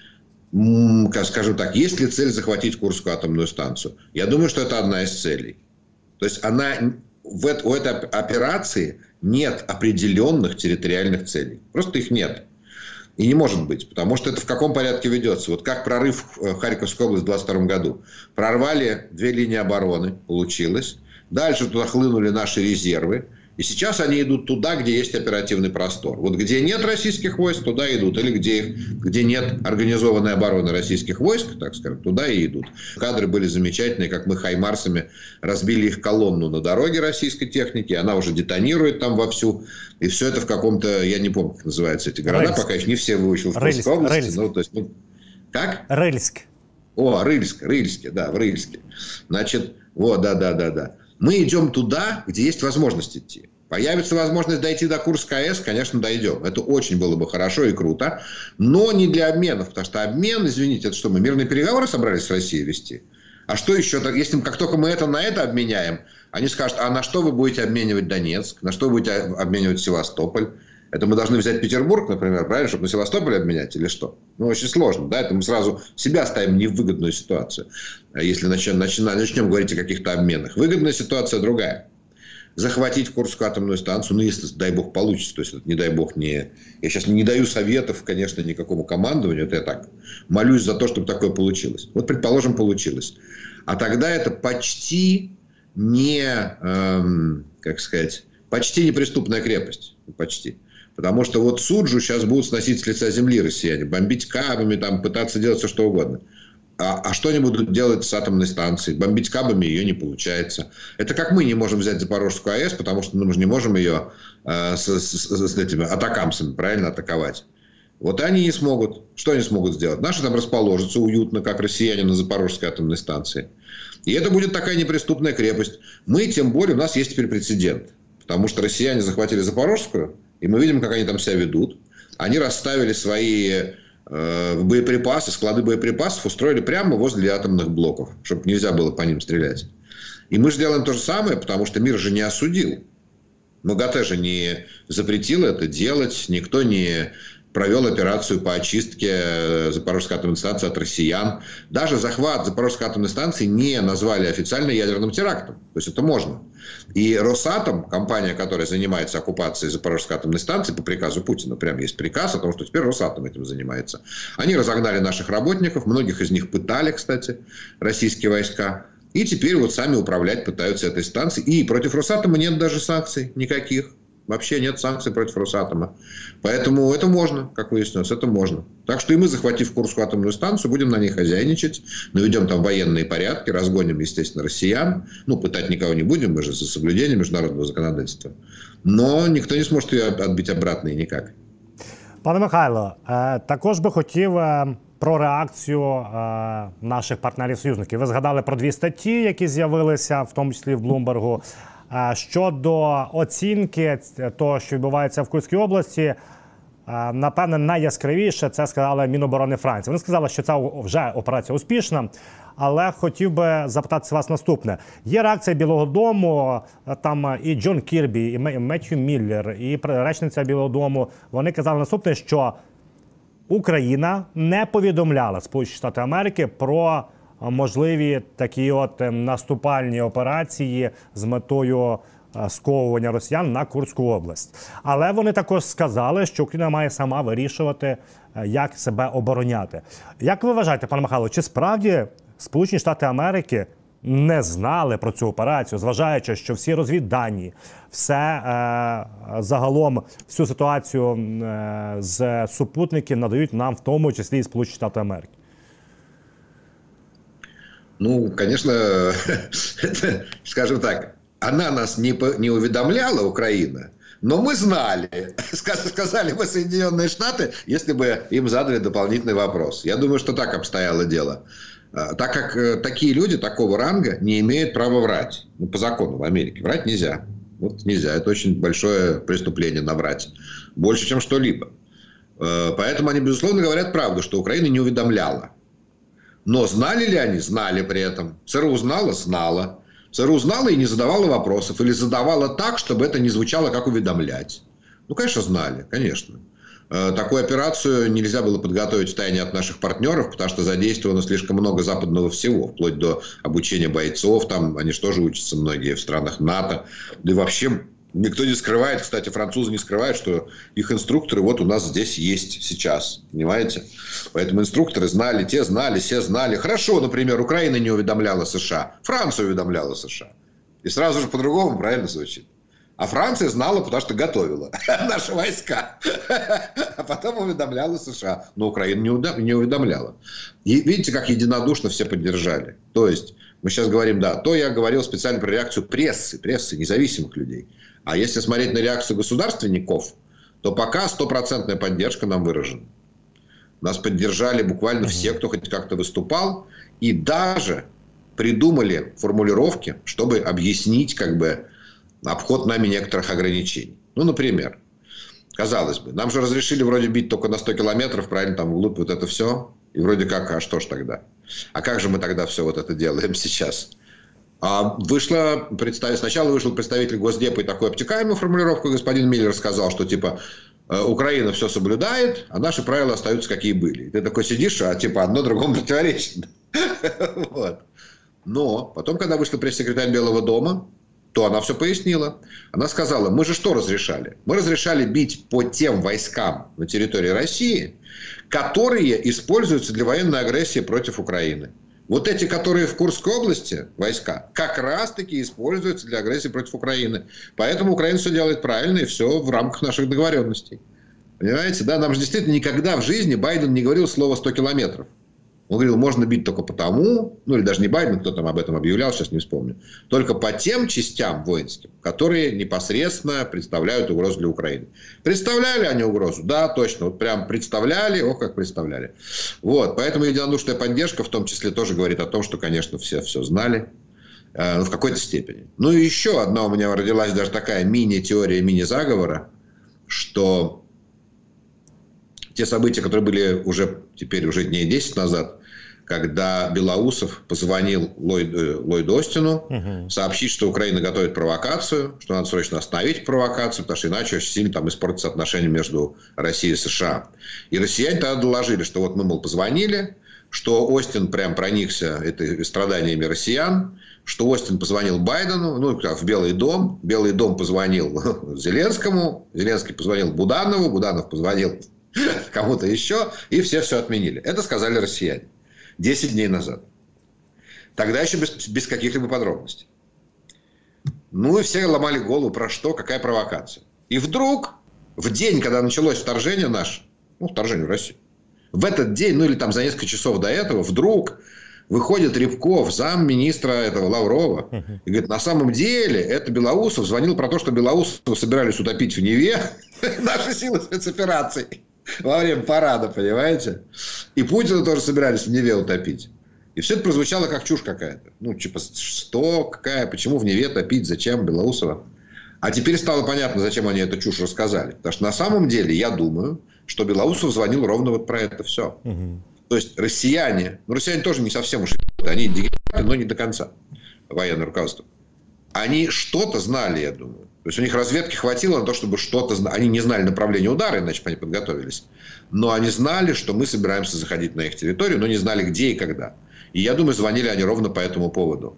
F: скажем так, есть ли цель захватить Курскую атомную станцию? Я думаю, что это одна из целей. То есть, она, в, у этой операции нет определенных территориальных целей. Просто их нет. И не может быть. Потому что это в каком порядке ведется? Вот как прорыв в Харьковскую область в двадцать втором году. Прорвали две линии обороны. Получилось. Дальше туда хлынули наши резервы. И сейчас они идут туда, где есть оперативный простор. Вот где нет российских войск, туда идут. Или где, где нет организованной обороны российских войск, так скажем, туда и идут. Кадры были замечательные, как мы хаймарсами разбили их колонну на дороге российской техники. Она уже детонирует там вовсю. И все это в каком-то, я не помню, как называются эти города, Рыльск. Пока еще не все выучил в Курской области. Рыльск. Ну, то есть, ну, как?
E: Рыльск.
F: О, Рыльск, Рыльске, да, в Рыльске. Значит, вот, да-да-да-да. Мы идем туда, где есть возможность идти. Появится возможность дойти до Курской АЭС, конечно, дойдем. Это очень было бы хорошо и круто. Но не для обменов. Потому что обмен, извините, это что, мы мирные переговоры собрались с Россией вести? А что еще? Если как только мы это на это обменяем, они скажут, а на что вы будете обменивать Донецк? На что вы будете обменивать Севастополь? Это мы должны взять Петербург, например, правильно, чтобы на Севастополь обменять или что? Ну, очень сложно, да? Это мы сразу себя ставим в невыгодную ситуацию. Если начнем, начнем, начнем говорить о каких-то обменах. Выгодная ситуация другая. Захватить Курскую атомную станцию, ну, если, дай бог, получится. То есть, это, не дай бог, не... Я сейчас не даю советов, конечно, никакому командованию. Это я так молюсь за то, чтобы такое получилось. Вот, предположим, получилось. А тогда это почти не... Эм, как сказать... Почти неприступная крепость. Почти. Потому что вот Суджу сейчас будут сносить с лица земли россияне. Бомбить кабами, там, пытаться делать все, что угодно. А, а что они будут делать с атомной станцией? Бомбить кабами ее не получается. Это как мы не можем взять Запорожскую АЭС, потому что мы же не можем ее э, с, с, с этими атакамсами, правильно, атаковать. Вот они не смогут. Что они смогут сделать? Наши там расположатся уютно, как россияне на Запорожской атомной станции. И это будет такая неприступная крепость. Мы, тем более, у нас есть теперь прецедент. Потому что россияне захватили Запорожскую, и мы видим, как они там себя ведут. Они расставили свои э, боеприпасы, склады боеприпасов устроили прямо возле атомных блоков, чтобы нельзя было по ним стрелять. И мы же делаем то же самое, потому что мир же не осудил. МАГАТЭ же не запретил это делать, никто не провел операцию по очистке Запорожской атомной станции от россиян. Даже захват Запорожской атомной станции не назвали официально ядерным терактом. То есть это можно. И Росатом, компания, которая занимается оккупацией Запорожской атомной станции по приказу Путина, прям есть приказ о том, что теперь Росатом этим занимается. Они разогнали наших работников, многих из них пытали, кстати, российские войска. И теперь вот сами управлять пытаются этой станцией. И против Росатома нет даже санкций никаких. Вообще нет санкций против Росатома. Поэтому это можно, как выяснилось, это можно. Так что и мы, захватив Курскую атомную станцию, будем на ней хозяйничать, наведем там военные порядки, разгоним, естественно, россиян. Ну, пытать никого не будем, мы же за соблюдение международного законодательства. Но никто не сможет ее отбить обратно и никак.
E: Пане Михайло, також би хотів про реакцію наших партнерів-союзників. Ви згадали про дві статті, які з'явилися, в тому числі в Блумбергу. Щодо оцінки того, що відбувається в Курській області, напевне, найяскравіше це сказали Міноборони Франції. Вони сказали, що ця вже операція успішна, але хотів би запитати вас наступне. Є реакція Білого дому, там і Джон Кірбі, і Меттью Міллер, і речниця Білого дому. Вони казали наступне, що Україна не повідомляла Сполучені Штати Америки про можливі такі от наступальні операції з метою сковування росіян на Курську область. Але вони також сказали, що Україна має сама вирішувати, як себе обороняти. Як ви вважаєте, пане Михайло, чи справді Сполучені Штати Америки не знали про цю операцію, зважаючи, що всі розвіддані, все е, загалом, всю ситуацію е, з супутників надають нам, в тому числі і Сполучені Штати Америки?
F: Ну, конечно, скажем так, она нас не, не уведомляла, Украина, но мы знали, сказали бы Соединенные Штаты, если бы им задали дополнительный вопрос. Я думаю, что так обстояло дело. Так как такие люди такого ранга не имеют права врать. Ну, по закону в Америке врать нельзя. Вот нельзя. Это очень большое преступление наврать. Больше, чем что-либо. Поэтому они, безусловно, говорят правду, что Украина не уведомляла. Но знали ли они? Знали при этом. ЦРУ знала? Знала. ЦРУ знала и не задавала вопросов. Или задавала так, чтобы это не звучало как уведомлять. Ну, конечно, знали. Конечно. Такую операцию нельзя было подготовить втайне от наших партнеров, потому что задействовано слишком много западного всего, вплоть до обучения бойцов. Там они же тоже учатся многие в странах НАТО. Да и вообще никто не скрывает, кстати, французы не скрывают, что их инструкторы вот у нас здесь есть сейчас. Понимаете? Поэтому инструкторы знали, те знали, все знали. Хорошо, например, Украина не уведомляла США, Франция уведомляла США. И сразу же по-другому правильно звучит. А Франция знала, потому что готовила наши войска. А потом уведомляла США. Но Украина не уведомляла. И видите, как единодушно все поддержали. То есть, мы сейчас говорим, да, то я говорил специально про реакцию прессы, прессы независимых людей. А если смотреть на реакцию государственников, то пока стопроцентная поддержка нам выражена. Нас поддержали буквально все, кто хоть как-то выступал. И даже придумали формулировки, чтобы объяснить, как бы, обход нами некоторых ограничений. Ну, например, казалось бы, нам же разрешили вроде бить только на сто километров, правильно, там вглубь вот это все. И вроде как, а что ж тогда? А как же мы тогда все вот это делаем сейчас? А вышло, представитель, сначала вышел представитель Госдепа и такую обтекаемую формулировку, господин Миллер сказал, что типа Украина все соблюдает, а наши правила остаются какие были. И ты такой сидишь, а типа одно другому противоречит. Вот. Но потом, когда вышла пресс-секретарь Белого дома, то она все пояснила. Она сказала, мы же что разрешали? Мы разрешали бить по тем войскам на территории России, которые используются для военной агрессии против Украины. Вот эти, которые в Курской области, войска, как раз-таки используются для агрессии против Украины. Поэтому Украина все делает правильно и все в рамках наших договоренностей. Понимаете, да? Нам же действительно никогда в жизни Байден не говорил слово сто километров. Он говорил, можно бить только потому, ну или даже не Байден, кто там об этом объявлял, сейчас не вспомню, только по тем частям воинским, которые непосредственно представляют угрозу для Украины. Представляли они угрозу? Да, точно. Вот прям представляли, ох, как представляли. Вот, поэтому единодушная поддержка в том числе тоже говорит о том, что, конечно, все все знали, э, в какой-то степени. Ну и еще одна у меня родилась даже такая мини-теория, мини-заговора, что те события, которые были уже теперь уже дней десять назад, когда Белоусов позвонил Ллойду, Ллойду Остину, угу. сообщить, что Украина готовит провокацию, что надо срочно остановить провокацию, потому что иначе очень сильно там испортятся отношения между Россией и США. И россияне тогда доложили, что вот мы, мол, позвонили, что Остин прям проникся этой страданиями россиян, что Остин позвонил Байдену, ну, в Белый дом, Белый дом позвонил Зеленскому, Зеленский позвонил Буданову, Буданов позвонил кому-то еще, и все все отменили. Это сказали россияне. десять дней назад. Тогда еще без, без каких-либо подробностей. Ну и все ломали голову, про что, какая провокация. И вдруг, в день, когда началось вторжение наше, ну, вторжение в Россию, в этот день, ну или там за несколько часов до этого, вдруг выходит Рябков, замминистра этого Лаврова, и говорит, на самом деле это Белоусов звонил про то, что Белоусова собирались утопить в Неве наши силы спецопераций во время парада, понимаете? И Путина тоже собирались в Неве утопить. И все это прозвучало как чушь какая-то. Ну, типа, что, какая, почему в Неве топить, зачем Белоусова? А теперь стало понятно, зачем они эту чушь рассказали. Потому что на самом деле, я думаю, что Белоусов звонил ровно вот про это все. Угу. То есть россияне, ну россияне тоже не совсем уж они дегенераты, но не до конца, военное руководство. Они что-то знали, я думаю. То есть у них разведки хватило на то, чтобы что-то знать. Они не знали направления удара, иначе бы они подготовились. Но они знали, что мы собираемся заходить на их территорию, но не знали, где и когда. И я думаю, звонили они ровно по этому поводу.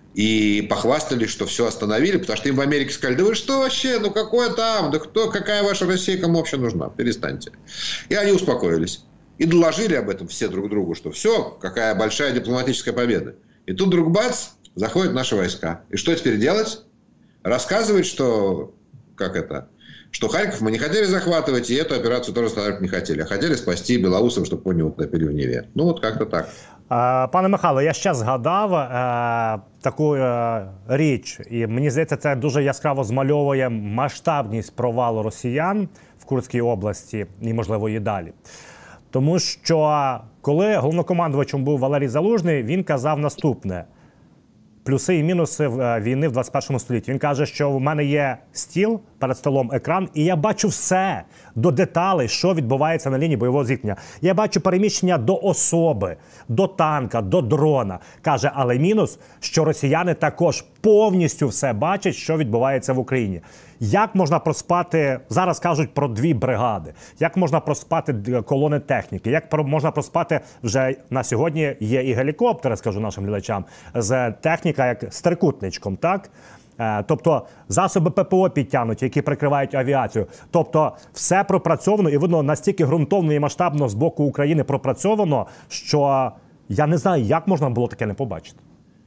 F: И похвастались, что все остановили, потому что им в Америке сказали, да вы что вообще, ну какое там, да кто, какая ваша Россия, кому вообще нужна, перестаньте. И они успокоились. И доложили об этом все друг другу, что все, какая большая дипломатическая победа. И тут вдруг бац, заходят наши войска. И что теперь делать? Рассказывать, что, как это, что Харьков мы не хотели захватывать, и эту операцию тоже останавливать не хотели. А хотели спасти Белоусов, чтобы они утопили в Неве. Ну, вот как-то так.
E: Пане Михайло, я ще згадав е, таку е, річ, і мені здається, це дуже яскраво змальовує масштабність провалу росіян в Курській області і, можливо, і далі. Тому що, коли головнокомандувачем був Валерій Залужний, він казав наступне. Плюси і мінуси війни в двадцять першому столітті. Він каже, що в мене є стіл, перед столом екран, і я бачу все до деталей, що відбувається на лінії бойового зіткнення. Я бачу переміщення до особи, до танка, до дрона. Каже, але мінус, що росіяни також повністю все бачать, що відбувається в Україні. Як можна проспати, зараз кажуть про дві бригади, як можна проспати колони техніки, як можна проспати, вже на сьогодні є і гелікоптери, скажу нашим глядачам, з техніка як з трикутничком, так? Тобто засоби ППО підтягнуті, які прикривають авіацію. Тобто все пропрацьовано і видно настільки ґрунтовно і масштабно з боку України пропрацьовано, що я не знаю, як можна було таке не побачити.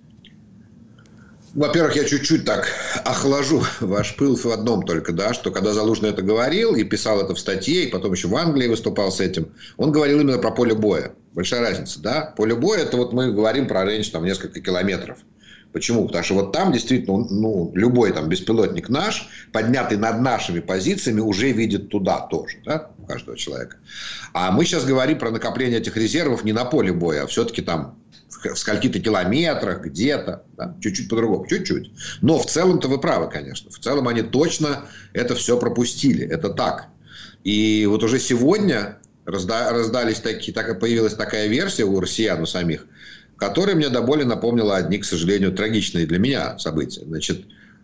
F: Во-первых, я чуть-чуть так охлажу ваш пыл в одном только, да, что когда Залужный это говорил и писал это в статье, и потом еще в Англии выступал с этим, он говорил именно про поле боя. Большая разница, да? Поле боя, это вот мы говорим про рейндж там несколько километров. Почему? Потому что вот там действительно, ну, любой там беспилотник наш, поднятый над нашими позициями, уже видит туда тоже, да, у каждого человека. А мы сейчас говорим про накопление этих резервов не на поле боя, а все-таки там в скольких-то километрах, где-то, да, чуть-чуть по-другому, чуть-чуть. Но в целом-то вы правы, конечно. В целом они точно это все пропустили, это так. И вот уже сегодня разда- раздались такие, так, появилась такая версия у россиян у самих, которая мне до боли напомнила одни, к сожалению, трагичные для меня события. Значит,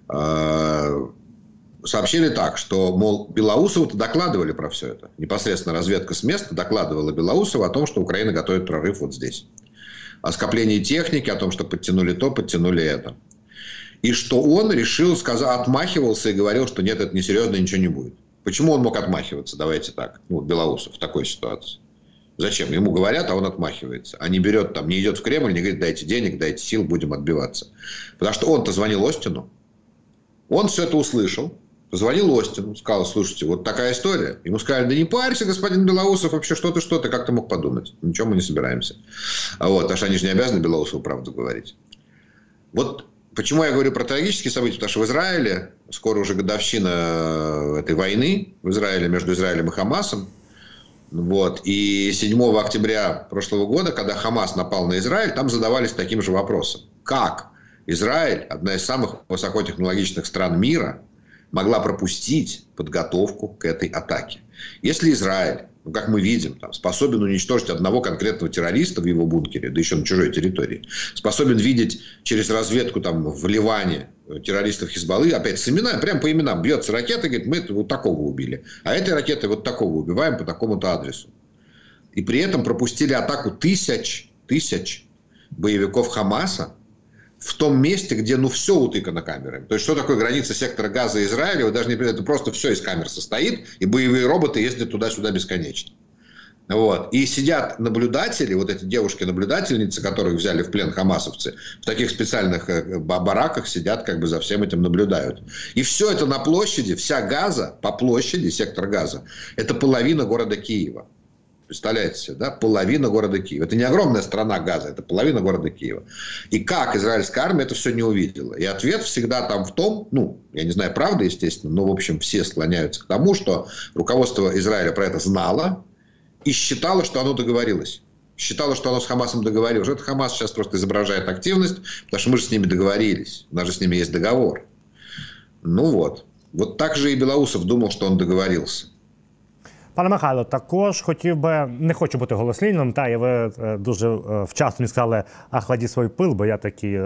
F: э- сообщили так, что, мол, Белоусову-то докладывали про все это. Непосредственно разведка с места докладывала Белоусову о том, что Украина готовит прорыв вот здесь. О скоплении техники, о том, что подтянули то, подтянули это. И что он решил, сказал, отмахивался и говорил, что нет, это несерьезно, ничего не будет. Почему он мог отмахиваться, давайте так, ну, Белоусов в такой ситуации? Зачем? Ему говорят, а он отмахивается. А не берет там, не идет в Кремль, не говорит, дайте денег, дайте сил, будем отбиваться. Потому что он-то звонил Остину. Он все это услышал. Позвонил Остину, сказал, слушайте, вот такая история. Ему сказали, да не парься, господин Белоусов, вообще что-то, что-то, как ты мог подумать? Ничего мы не собираемся. Вот, потому что они же не обязаны Белоусову правду говорить. Вот почему я говорю про трагические события, потому что в Израиле, скоро уже годовщина этой войны в Израиле, между Израилем и Хамасом, вот, и седьмого октября прошлого года, когда Хамас напал на Израиль, там задавались таким же вопросом. Как Израиль, одна из самых высокотехнологичных стран мира, могла пропустить подготовку к этой атаке. Если Израиль, ну, как мы видим, там, способен уничтожить одного конкретного террориста в его бункере, да еще на чужой территории, способен видеть через разведку там, в Ливане террористов Хизбаллы, опять с именами, прямо по именам, бьется ракета и говорит, мы вот такого убили, а этой ракетой вот такого убиваем по такому-то адресу. И при этом пропустили атаку тысяч, тысяч боевиков Хамаса, в том месте, где, ну, все утыкано камерами. То есть, что такое граница сектора Газа и Израиля, вы даже не понимаете, это просто все из камер состоит, и боевые роботы ездят туда-сюда бесконечно. Вот. И сидят наблюдатели, вот эти девушки-наблюдательницы, которых взяли в плен хамасовцы, в таких специальных бараках сидят, как бы за всем этим наблюдают. И все это на площади, вся Газа, по площади, сектор Газа, это половина города Киева. Представляете себе, да? Половина города Киева. Это не огромная страна Газа, это половина города Киева. И как израильская армия это все не увидела? И ответ всегда там в том, ну, я не знаю, правда, естественно, но, в общем, все склоняются к тому, что руководство Израиля про это знало, и считала, что оно договорилось. Считала, что оно с Хамасом договорилось. Это Хамас сейчас просто изображает активность, потому что мы же с ними договорились. У нас же с ними есть договор. Ну вот. Вот так же и Белоусов думал, что он договорился.
E: Пане Михайло, також хотів би, не хочу бути голослівним, та, і ви дуже вчасно мені сказали, охладіть свій пил, бо я такий.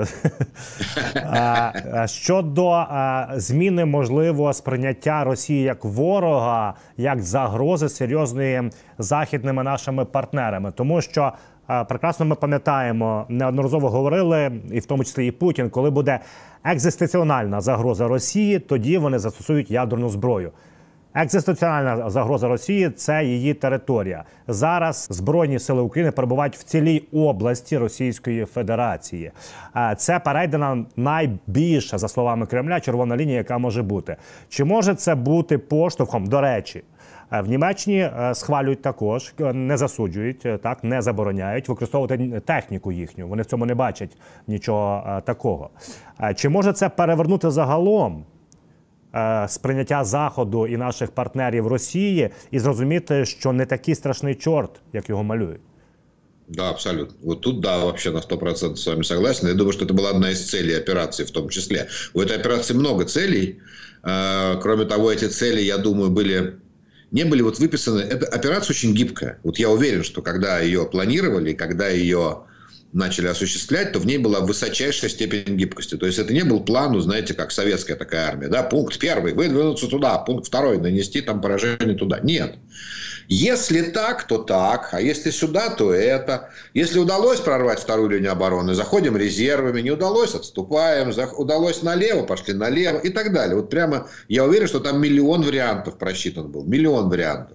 E: Щодо зміни, можливо, сприйняття Росії як ворога, як загрози серйозної західними нашими партнерами. Тому що прекрасно ми пам'ятаємо, неодноразово говорили, і в тому числі і Путін, коли буде екзистенціональна загроза Росії, тоді вони застосують ядерну зброю. Екзистенціональна загроза Росії – це її територія. Зараз Збройні сили України перебувають в цілій області Російської Федерації. Це перейдена найбільша, за словами Кремля, червона лінія, яка може бути. Чи може це бути поштовхом, до речі, в Німеччині схвалюють також, не засуджують, так, не забороняють використовувати техніку їхню. Вони в цьому не бачать нічого такого. Чи може це перевернути загалом сприйняття Заходу і наших партнерів Росії і зрозуміти, що не такий страшний чорт, як його малюють?
F: Да, абсолютно. Вот тут, да, вообще на сто процентов с вами согласен. Я думаю, что это была одна из целей операции в том числе. У этой операции много целей. Кроме того, эти цели, я думаю, были... не были вот выписаны. Эта операция очень гибкая. Вот я уверен, что когда ее планировали, когда ее начали осуществлять, то в ней была высочайшая степень гибкости. То есть это не был план, ну, знаете, как советская такая армия. Да? Пункт первый – выдвинуться туда, пункт второй – нанести там поражение туда. Нет. Если так, то так, а если сюда, то это. Если удалось прорвать вторую линию обороны, заходим резервами, не удалось – отступаем, удалось налево – пошли налево и так далее. Вот прямо я уверен, что там миллион вариантов просчитан был, миллион вариантов.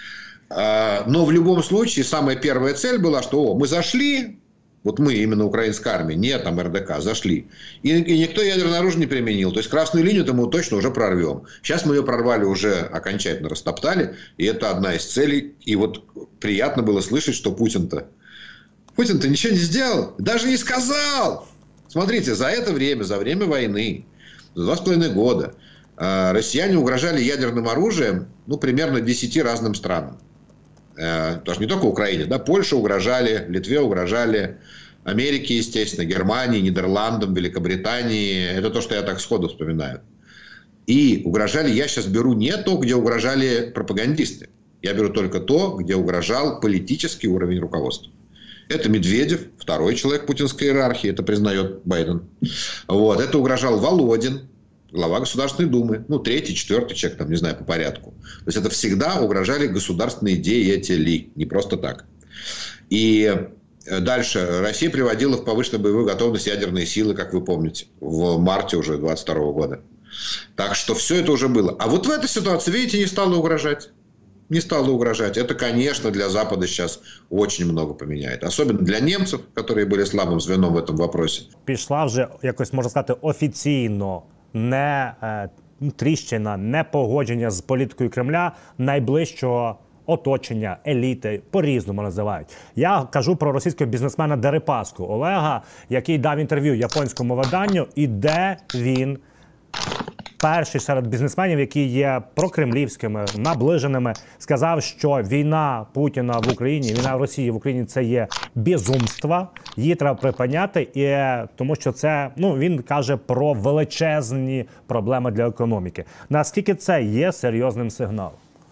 F: Но в любом случае самая первая цель была, что о, мы зашли, вот мы, именно украинская армия, не там эр дэ ка, зашли. И, и никто ядерное оружие не применил. То есть красную линию-то мы точно уже прорвем. Сейчас мы ее прорвали, уже окончательно растоптали. И это одна из целей. И вот приятно было слышать, что Путин-то... Путин-то ничего не сделал. Даже не сказал. Смотрите, за это время, за время войны, за два с половиной года, россияне угрожали ядерным оружием, ну, примерно десяти разным странам. Даже не только Украине, да, Польше угрожали, Литве угрожали, Америке, естественно, Германии, Нидерландам, Великобритании. Это то, что я так сходу вспоминаю. И угрожали, я сейчас беру не то, где угрожали пропагандисты. Я беру только то, где угрожал политический уровень руководства. Это Медведев, второй человек путинской иерархии, это признает Байден. Вот. Это угрожал Володин, глава Государственной Думы, ну, третий, четвертый человек, там, не знаю, по порядку. То есть это всегда угрожали государственные деятели, не просто так. И дальше Россия приводила в повышенную боевую готовность ядерные силы, как вы помните, в марте уже двадцать второго года. Так что все это уже было. А вот в этой ситуации, видите, не стало угрожать. Не стало угрожать. Это, конечно, для Запада сейчас очень много поменяет. Особенно для немцев, которые были слабым звеном в этом вопросе.
E: Пішла вже, якось можна сказати, офіційно не е, тріщина, не погодження з політикою Кремля найближчого оточення, еліти, по-різному називають. Я кажу про російського бізнесмена Дерипаску Олега, який дав інтерв'ю японському виданню, і де він перший серед бізнесменів, які є прокремлівськими, наближеними, сказав, що війна Путіна в Україні, війна в Росії в Україні – це є безумство, її треба припиняти, і, тому що це, ну, він каже про величезні проблеми для економіки. Наскільки це є серйозним сигналом?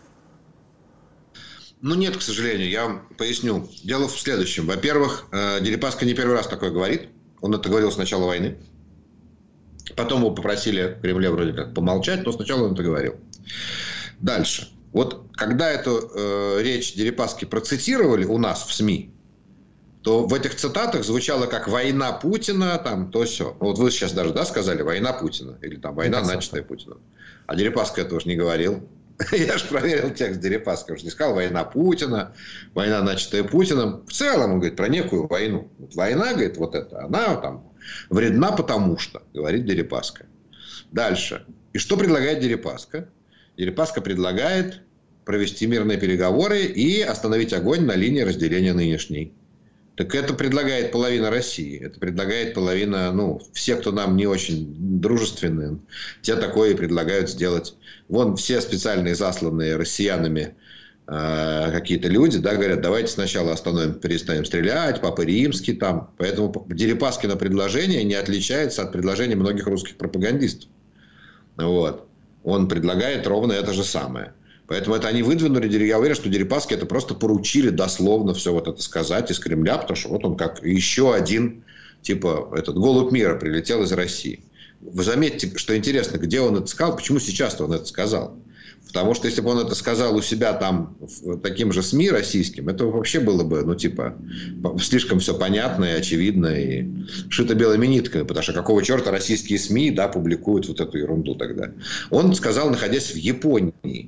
F: Ну, нет, к сожалению, я вам поясню. Дело в следующем. Во-первых, Дерипаска не первый раз такое говорит. Он это говорил с начала войны. Потом его попросили в Кремле вроде как помолчать, но сначала он это говорил. Дальше. Вот когда эту э, речь Дерипаски процитировали у нас в СМИ, то в этих цитатах звучало как «война Путина», там, то все. Вот вы сейчас даже, да, сказали «война Путина», или там «война, начатая Путиным». А Дерипаска этого же не говорил. Я же проверил текст Дерипаски. Я же не сказал «война Путина», «война, начатая Путиным». В целом, он говорит про некую войну. Вот война, говорит, вот это, она там вредна потому что, говорит Дерипаска. Дальше. И что предлагает Дерипаска? Дерипаска предлагает провести мирные переговоры и остановить огонь на линии разделения нынешней. Так это предлагает половина России. Это предлагает половина, ну, все, кто нам не очень дружественны, те такое и предлагают сделать. Вон все специальные засланные россиянами э, какие-то люди, да, говорят, давайте сначала остановим, перестанем стрелять, Папа Римский там. Поэтому Дерипаскино предложение не отличается от предложений многих русских пропагандистов. Вот. Он предлагает ровно это же самое. Поэтому это они выдвинули. Я уверен, что Дерипаски это просто поручили дословно все вот это сказать из Кремля, потому что вот он как еще один, типа, этот голубь мира прилетел из России. Вы заметьте, что интересно, где он это сказал, почему сейчас-то он это сказал. Потому что если бы он это сказал у себя там, таким же СМИ российским, это вообще было бы, ну, типа, слишком все понятно и очевидно, и шито белыми нитками, потому что какого черта российские СМИ, да, публикуют вот эту ерунду тогда. Он сказал, находясь в Японии.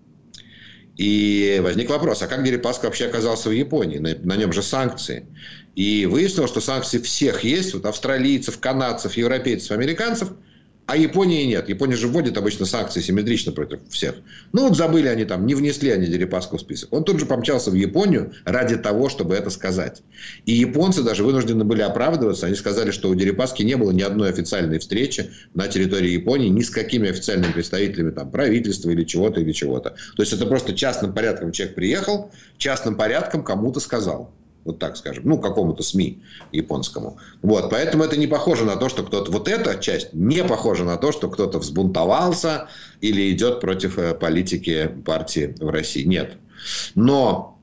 F: И возник вопрос, а как Дерипаска вообще оказался в Японии? На, на нем же санкции. И выяснилось, что санкции всех есть. Вот австралийцев, канадцев, европейцев, американцев. А Японии нет. Япония же вводит обычно санкции симметрично против всех. Ну вот забыли они там, не внесли они Дерипаску в список. Он тут же помчался в Японию ради того, чтобы это сказать. И японцы даже вынуждены были оправдываться. Они сказали, что у Дерипаски не было ни одной официальной встречи на территории Японии ни с какими официальными представителями там, правительства или чего-то, или чего-то. То есть это просто частным порядком человек приехал, частным порядком кому-то сказал. Вот так скажем. Ну, какому-то СМИ японскому. Вот. Поэтому это не похоже на то, что кто-то... Вот эта часть не похожа на то, что кто-то взбунтовался или идет против политики партии в России. Нет. Но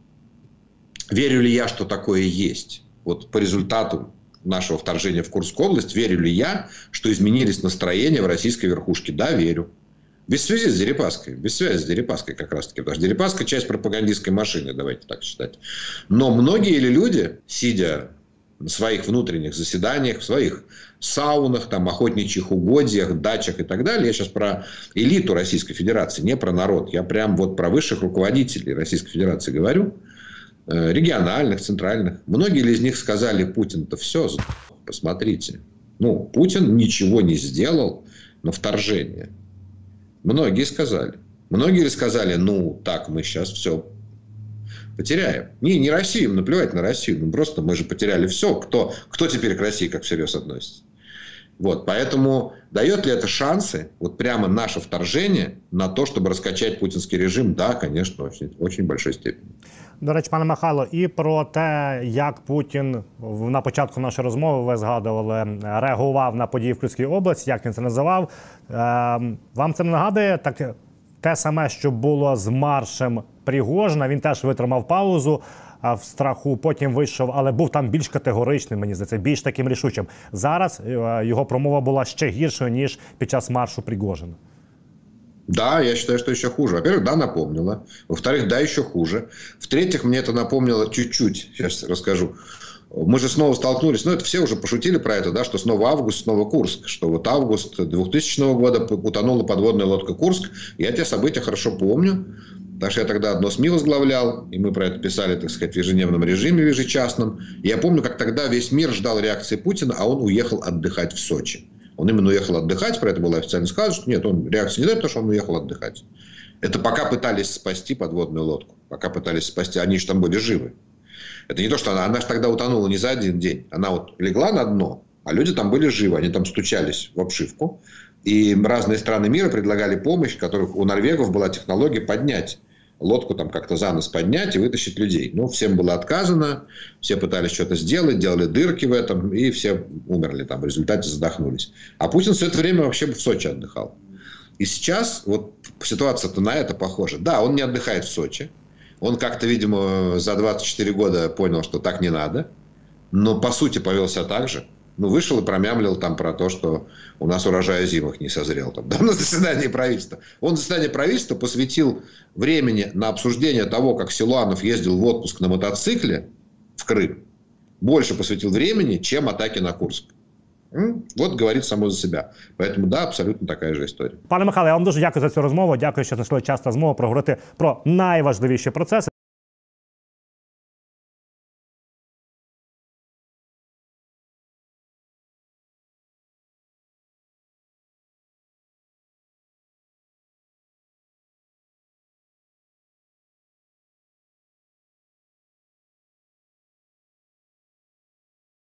F: верю ли я, что такое есть? Вот по результату нашего вторжения в Курскую область, верю ли я, что изменились настроения в российской верхушке? Да, верю. Без связи с Дерипаской. Без связи с Дерипаской как раз таки. Потому что Дерипаска часть пропагандистской машины, давайте так считать. Но многие ли люди, сидя на своих внутренних заседаниях, в своих саунах, там, охотничьих угодьях, дачах и так далее, я сейчас про элиту Российской Федерации, не про народ. Я прям вот про высших руководителей Российской Федерации говорю. Региональных, центральных. Многие ли из них сказали, Путин-то все, посмотрите. Ну, Путин ничего не сделал на вторжение. Многие сказали. Многие сказали, ну, так, мы сейчас все потеряем. Не, не Россию, наплевать на Россию. Ну, просто мы же потеряли все. Кто, кто теперь к России как всерьез относится? Вот, поэтому дает ли это шансы, вот прямо наше вторжение, на то, чтобы раскачать путінський режим? Да, конечно, очень, очень большой степени.
E: До речі, пане Михайло, і про те, як Путін, на початку нашої розмови ви згадували, реагував на події в Курській області, як він це називав. Вам це не нагадує так, те саме, що було з маршем Пригожина? Він теж витримав паузу в страху, потім вийшов, але був там більш категоричним, мені здається, більш таким рішучим. Зараз його промова була ще гіршою, ніж під час маршу Пригожина.
F: Да, я считаю, что еще хуже. Во-первых, да, напомнила. Во-вторых, да, еще хуже. В-третьих, мне это напомнило чуть-чуть, сейчас расскажу. Мы же снова столкнулись, ну, это все уже пошутили про это, да, что снова август, снова Курск. Что вот август двухтысячного года утонула подводная лодка Курск. Я те события хорошо помню. Потому что я тогда одно СМИ возглавлял, и мы про это писали, так сказать, в ежедневном режиме, в ежечасном. И я помню, как тогда весь мир ждал реакции Путина, а он уехал отдыхать в Сочи. Он именно уехал отдыхать, про это было официально сказано, что нет, он реакции не дает, потому что он уехал отдыхать. Это пока пытались спасти подводную лодку, пока пытались спасти, они же там были живы. Это не то, что она, она же тогда утонула не за один день. Она вот легла на дно, а люди там были живы, они там стучались в обшивку. И разные страны мира предлагали помощь, которых у норвегов была технология поднять лодку, там как-то за нос поднять и вытащить людей. Ну, всем было отказано, все пытались что-то сделать, делали дырки в этом, и все умерли там, в результате задохнулись. А Путин все это время вообще в Сочи отдыхал. И сейчас вот ситуация-то на это похожа. Да, он не отдыхает в Сочи. Он как-то, видимо, за двадцать четыре года понял, что так не надо. Но, по сути, повел себя так же. Ну, вышел и промямлил там про то, что у нас урожай озимых не созрел. Там, да, на заседании правительства. Он заседание правительства посвятил времени на обсуждение того, как Силуанов ездил в отпуск на мотоцикле в Крым. Больше посвятил времени, чем атаки на Курск. Вот говорит само за себя. Поэтому, да, абсолютно такая же история.
E: Пане Михайле, я вам дуже дякую за цю розмову. Дякую, що знайшли час та змогу проговорити про найважливіші процеси.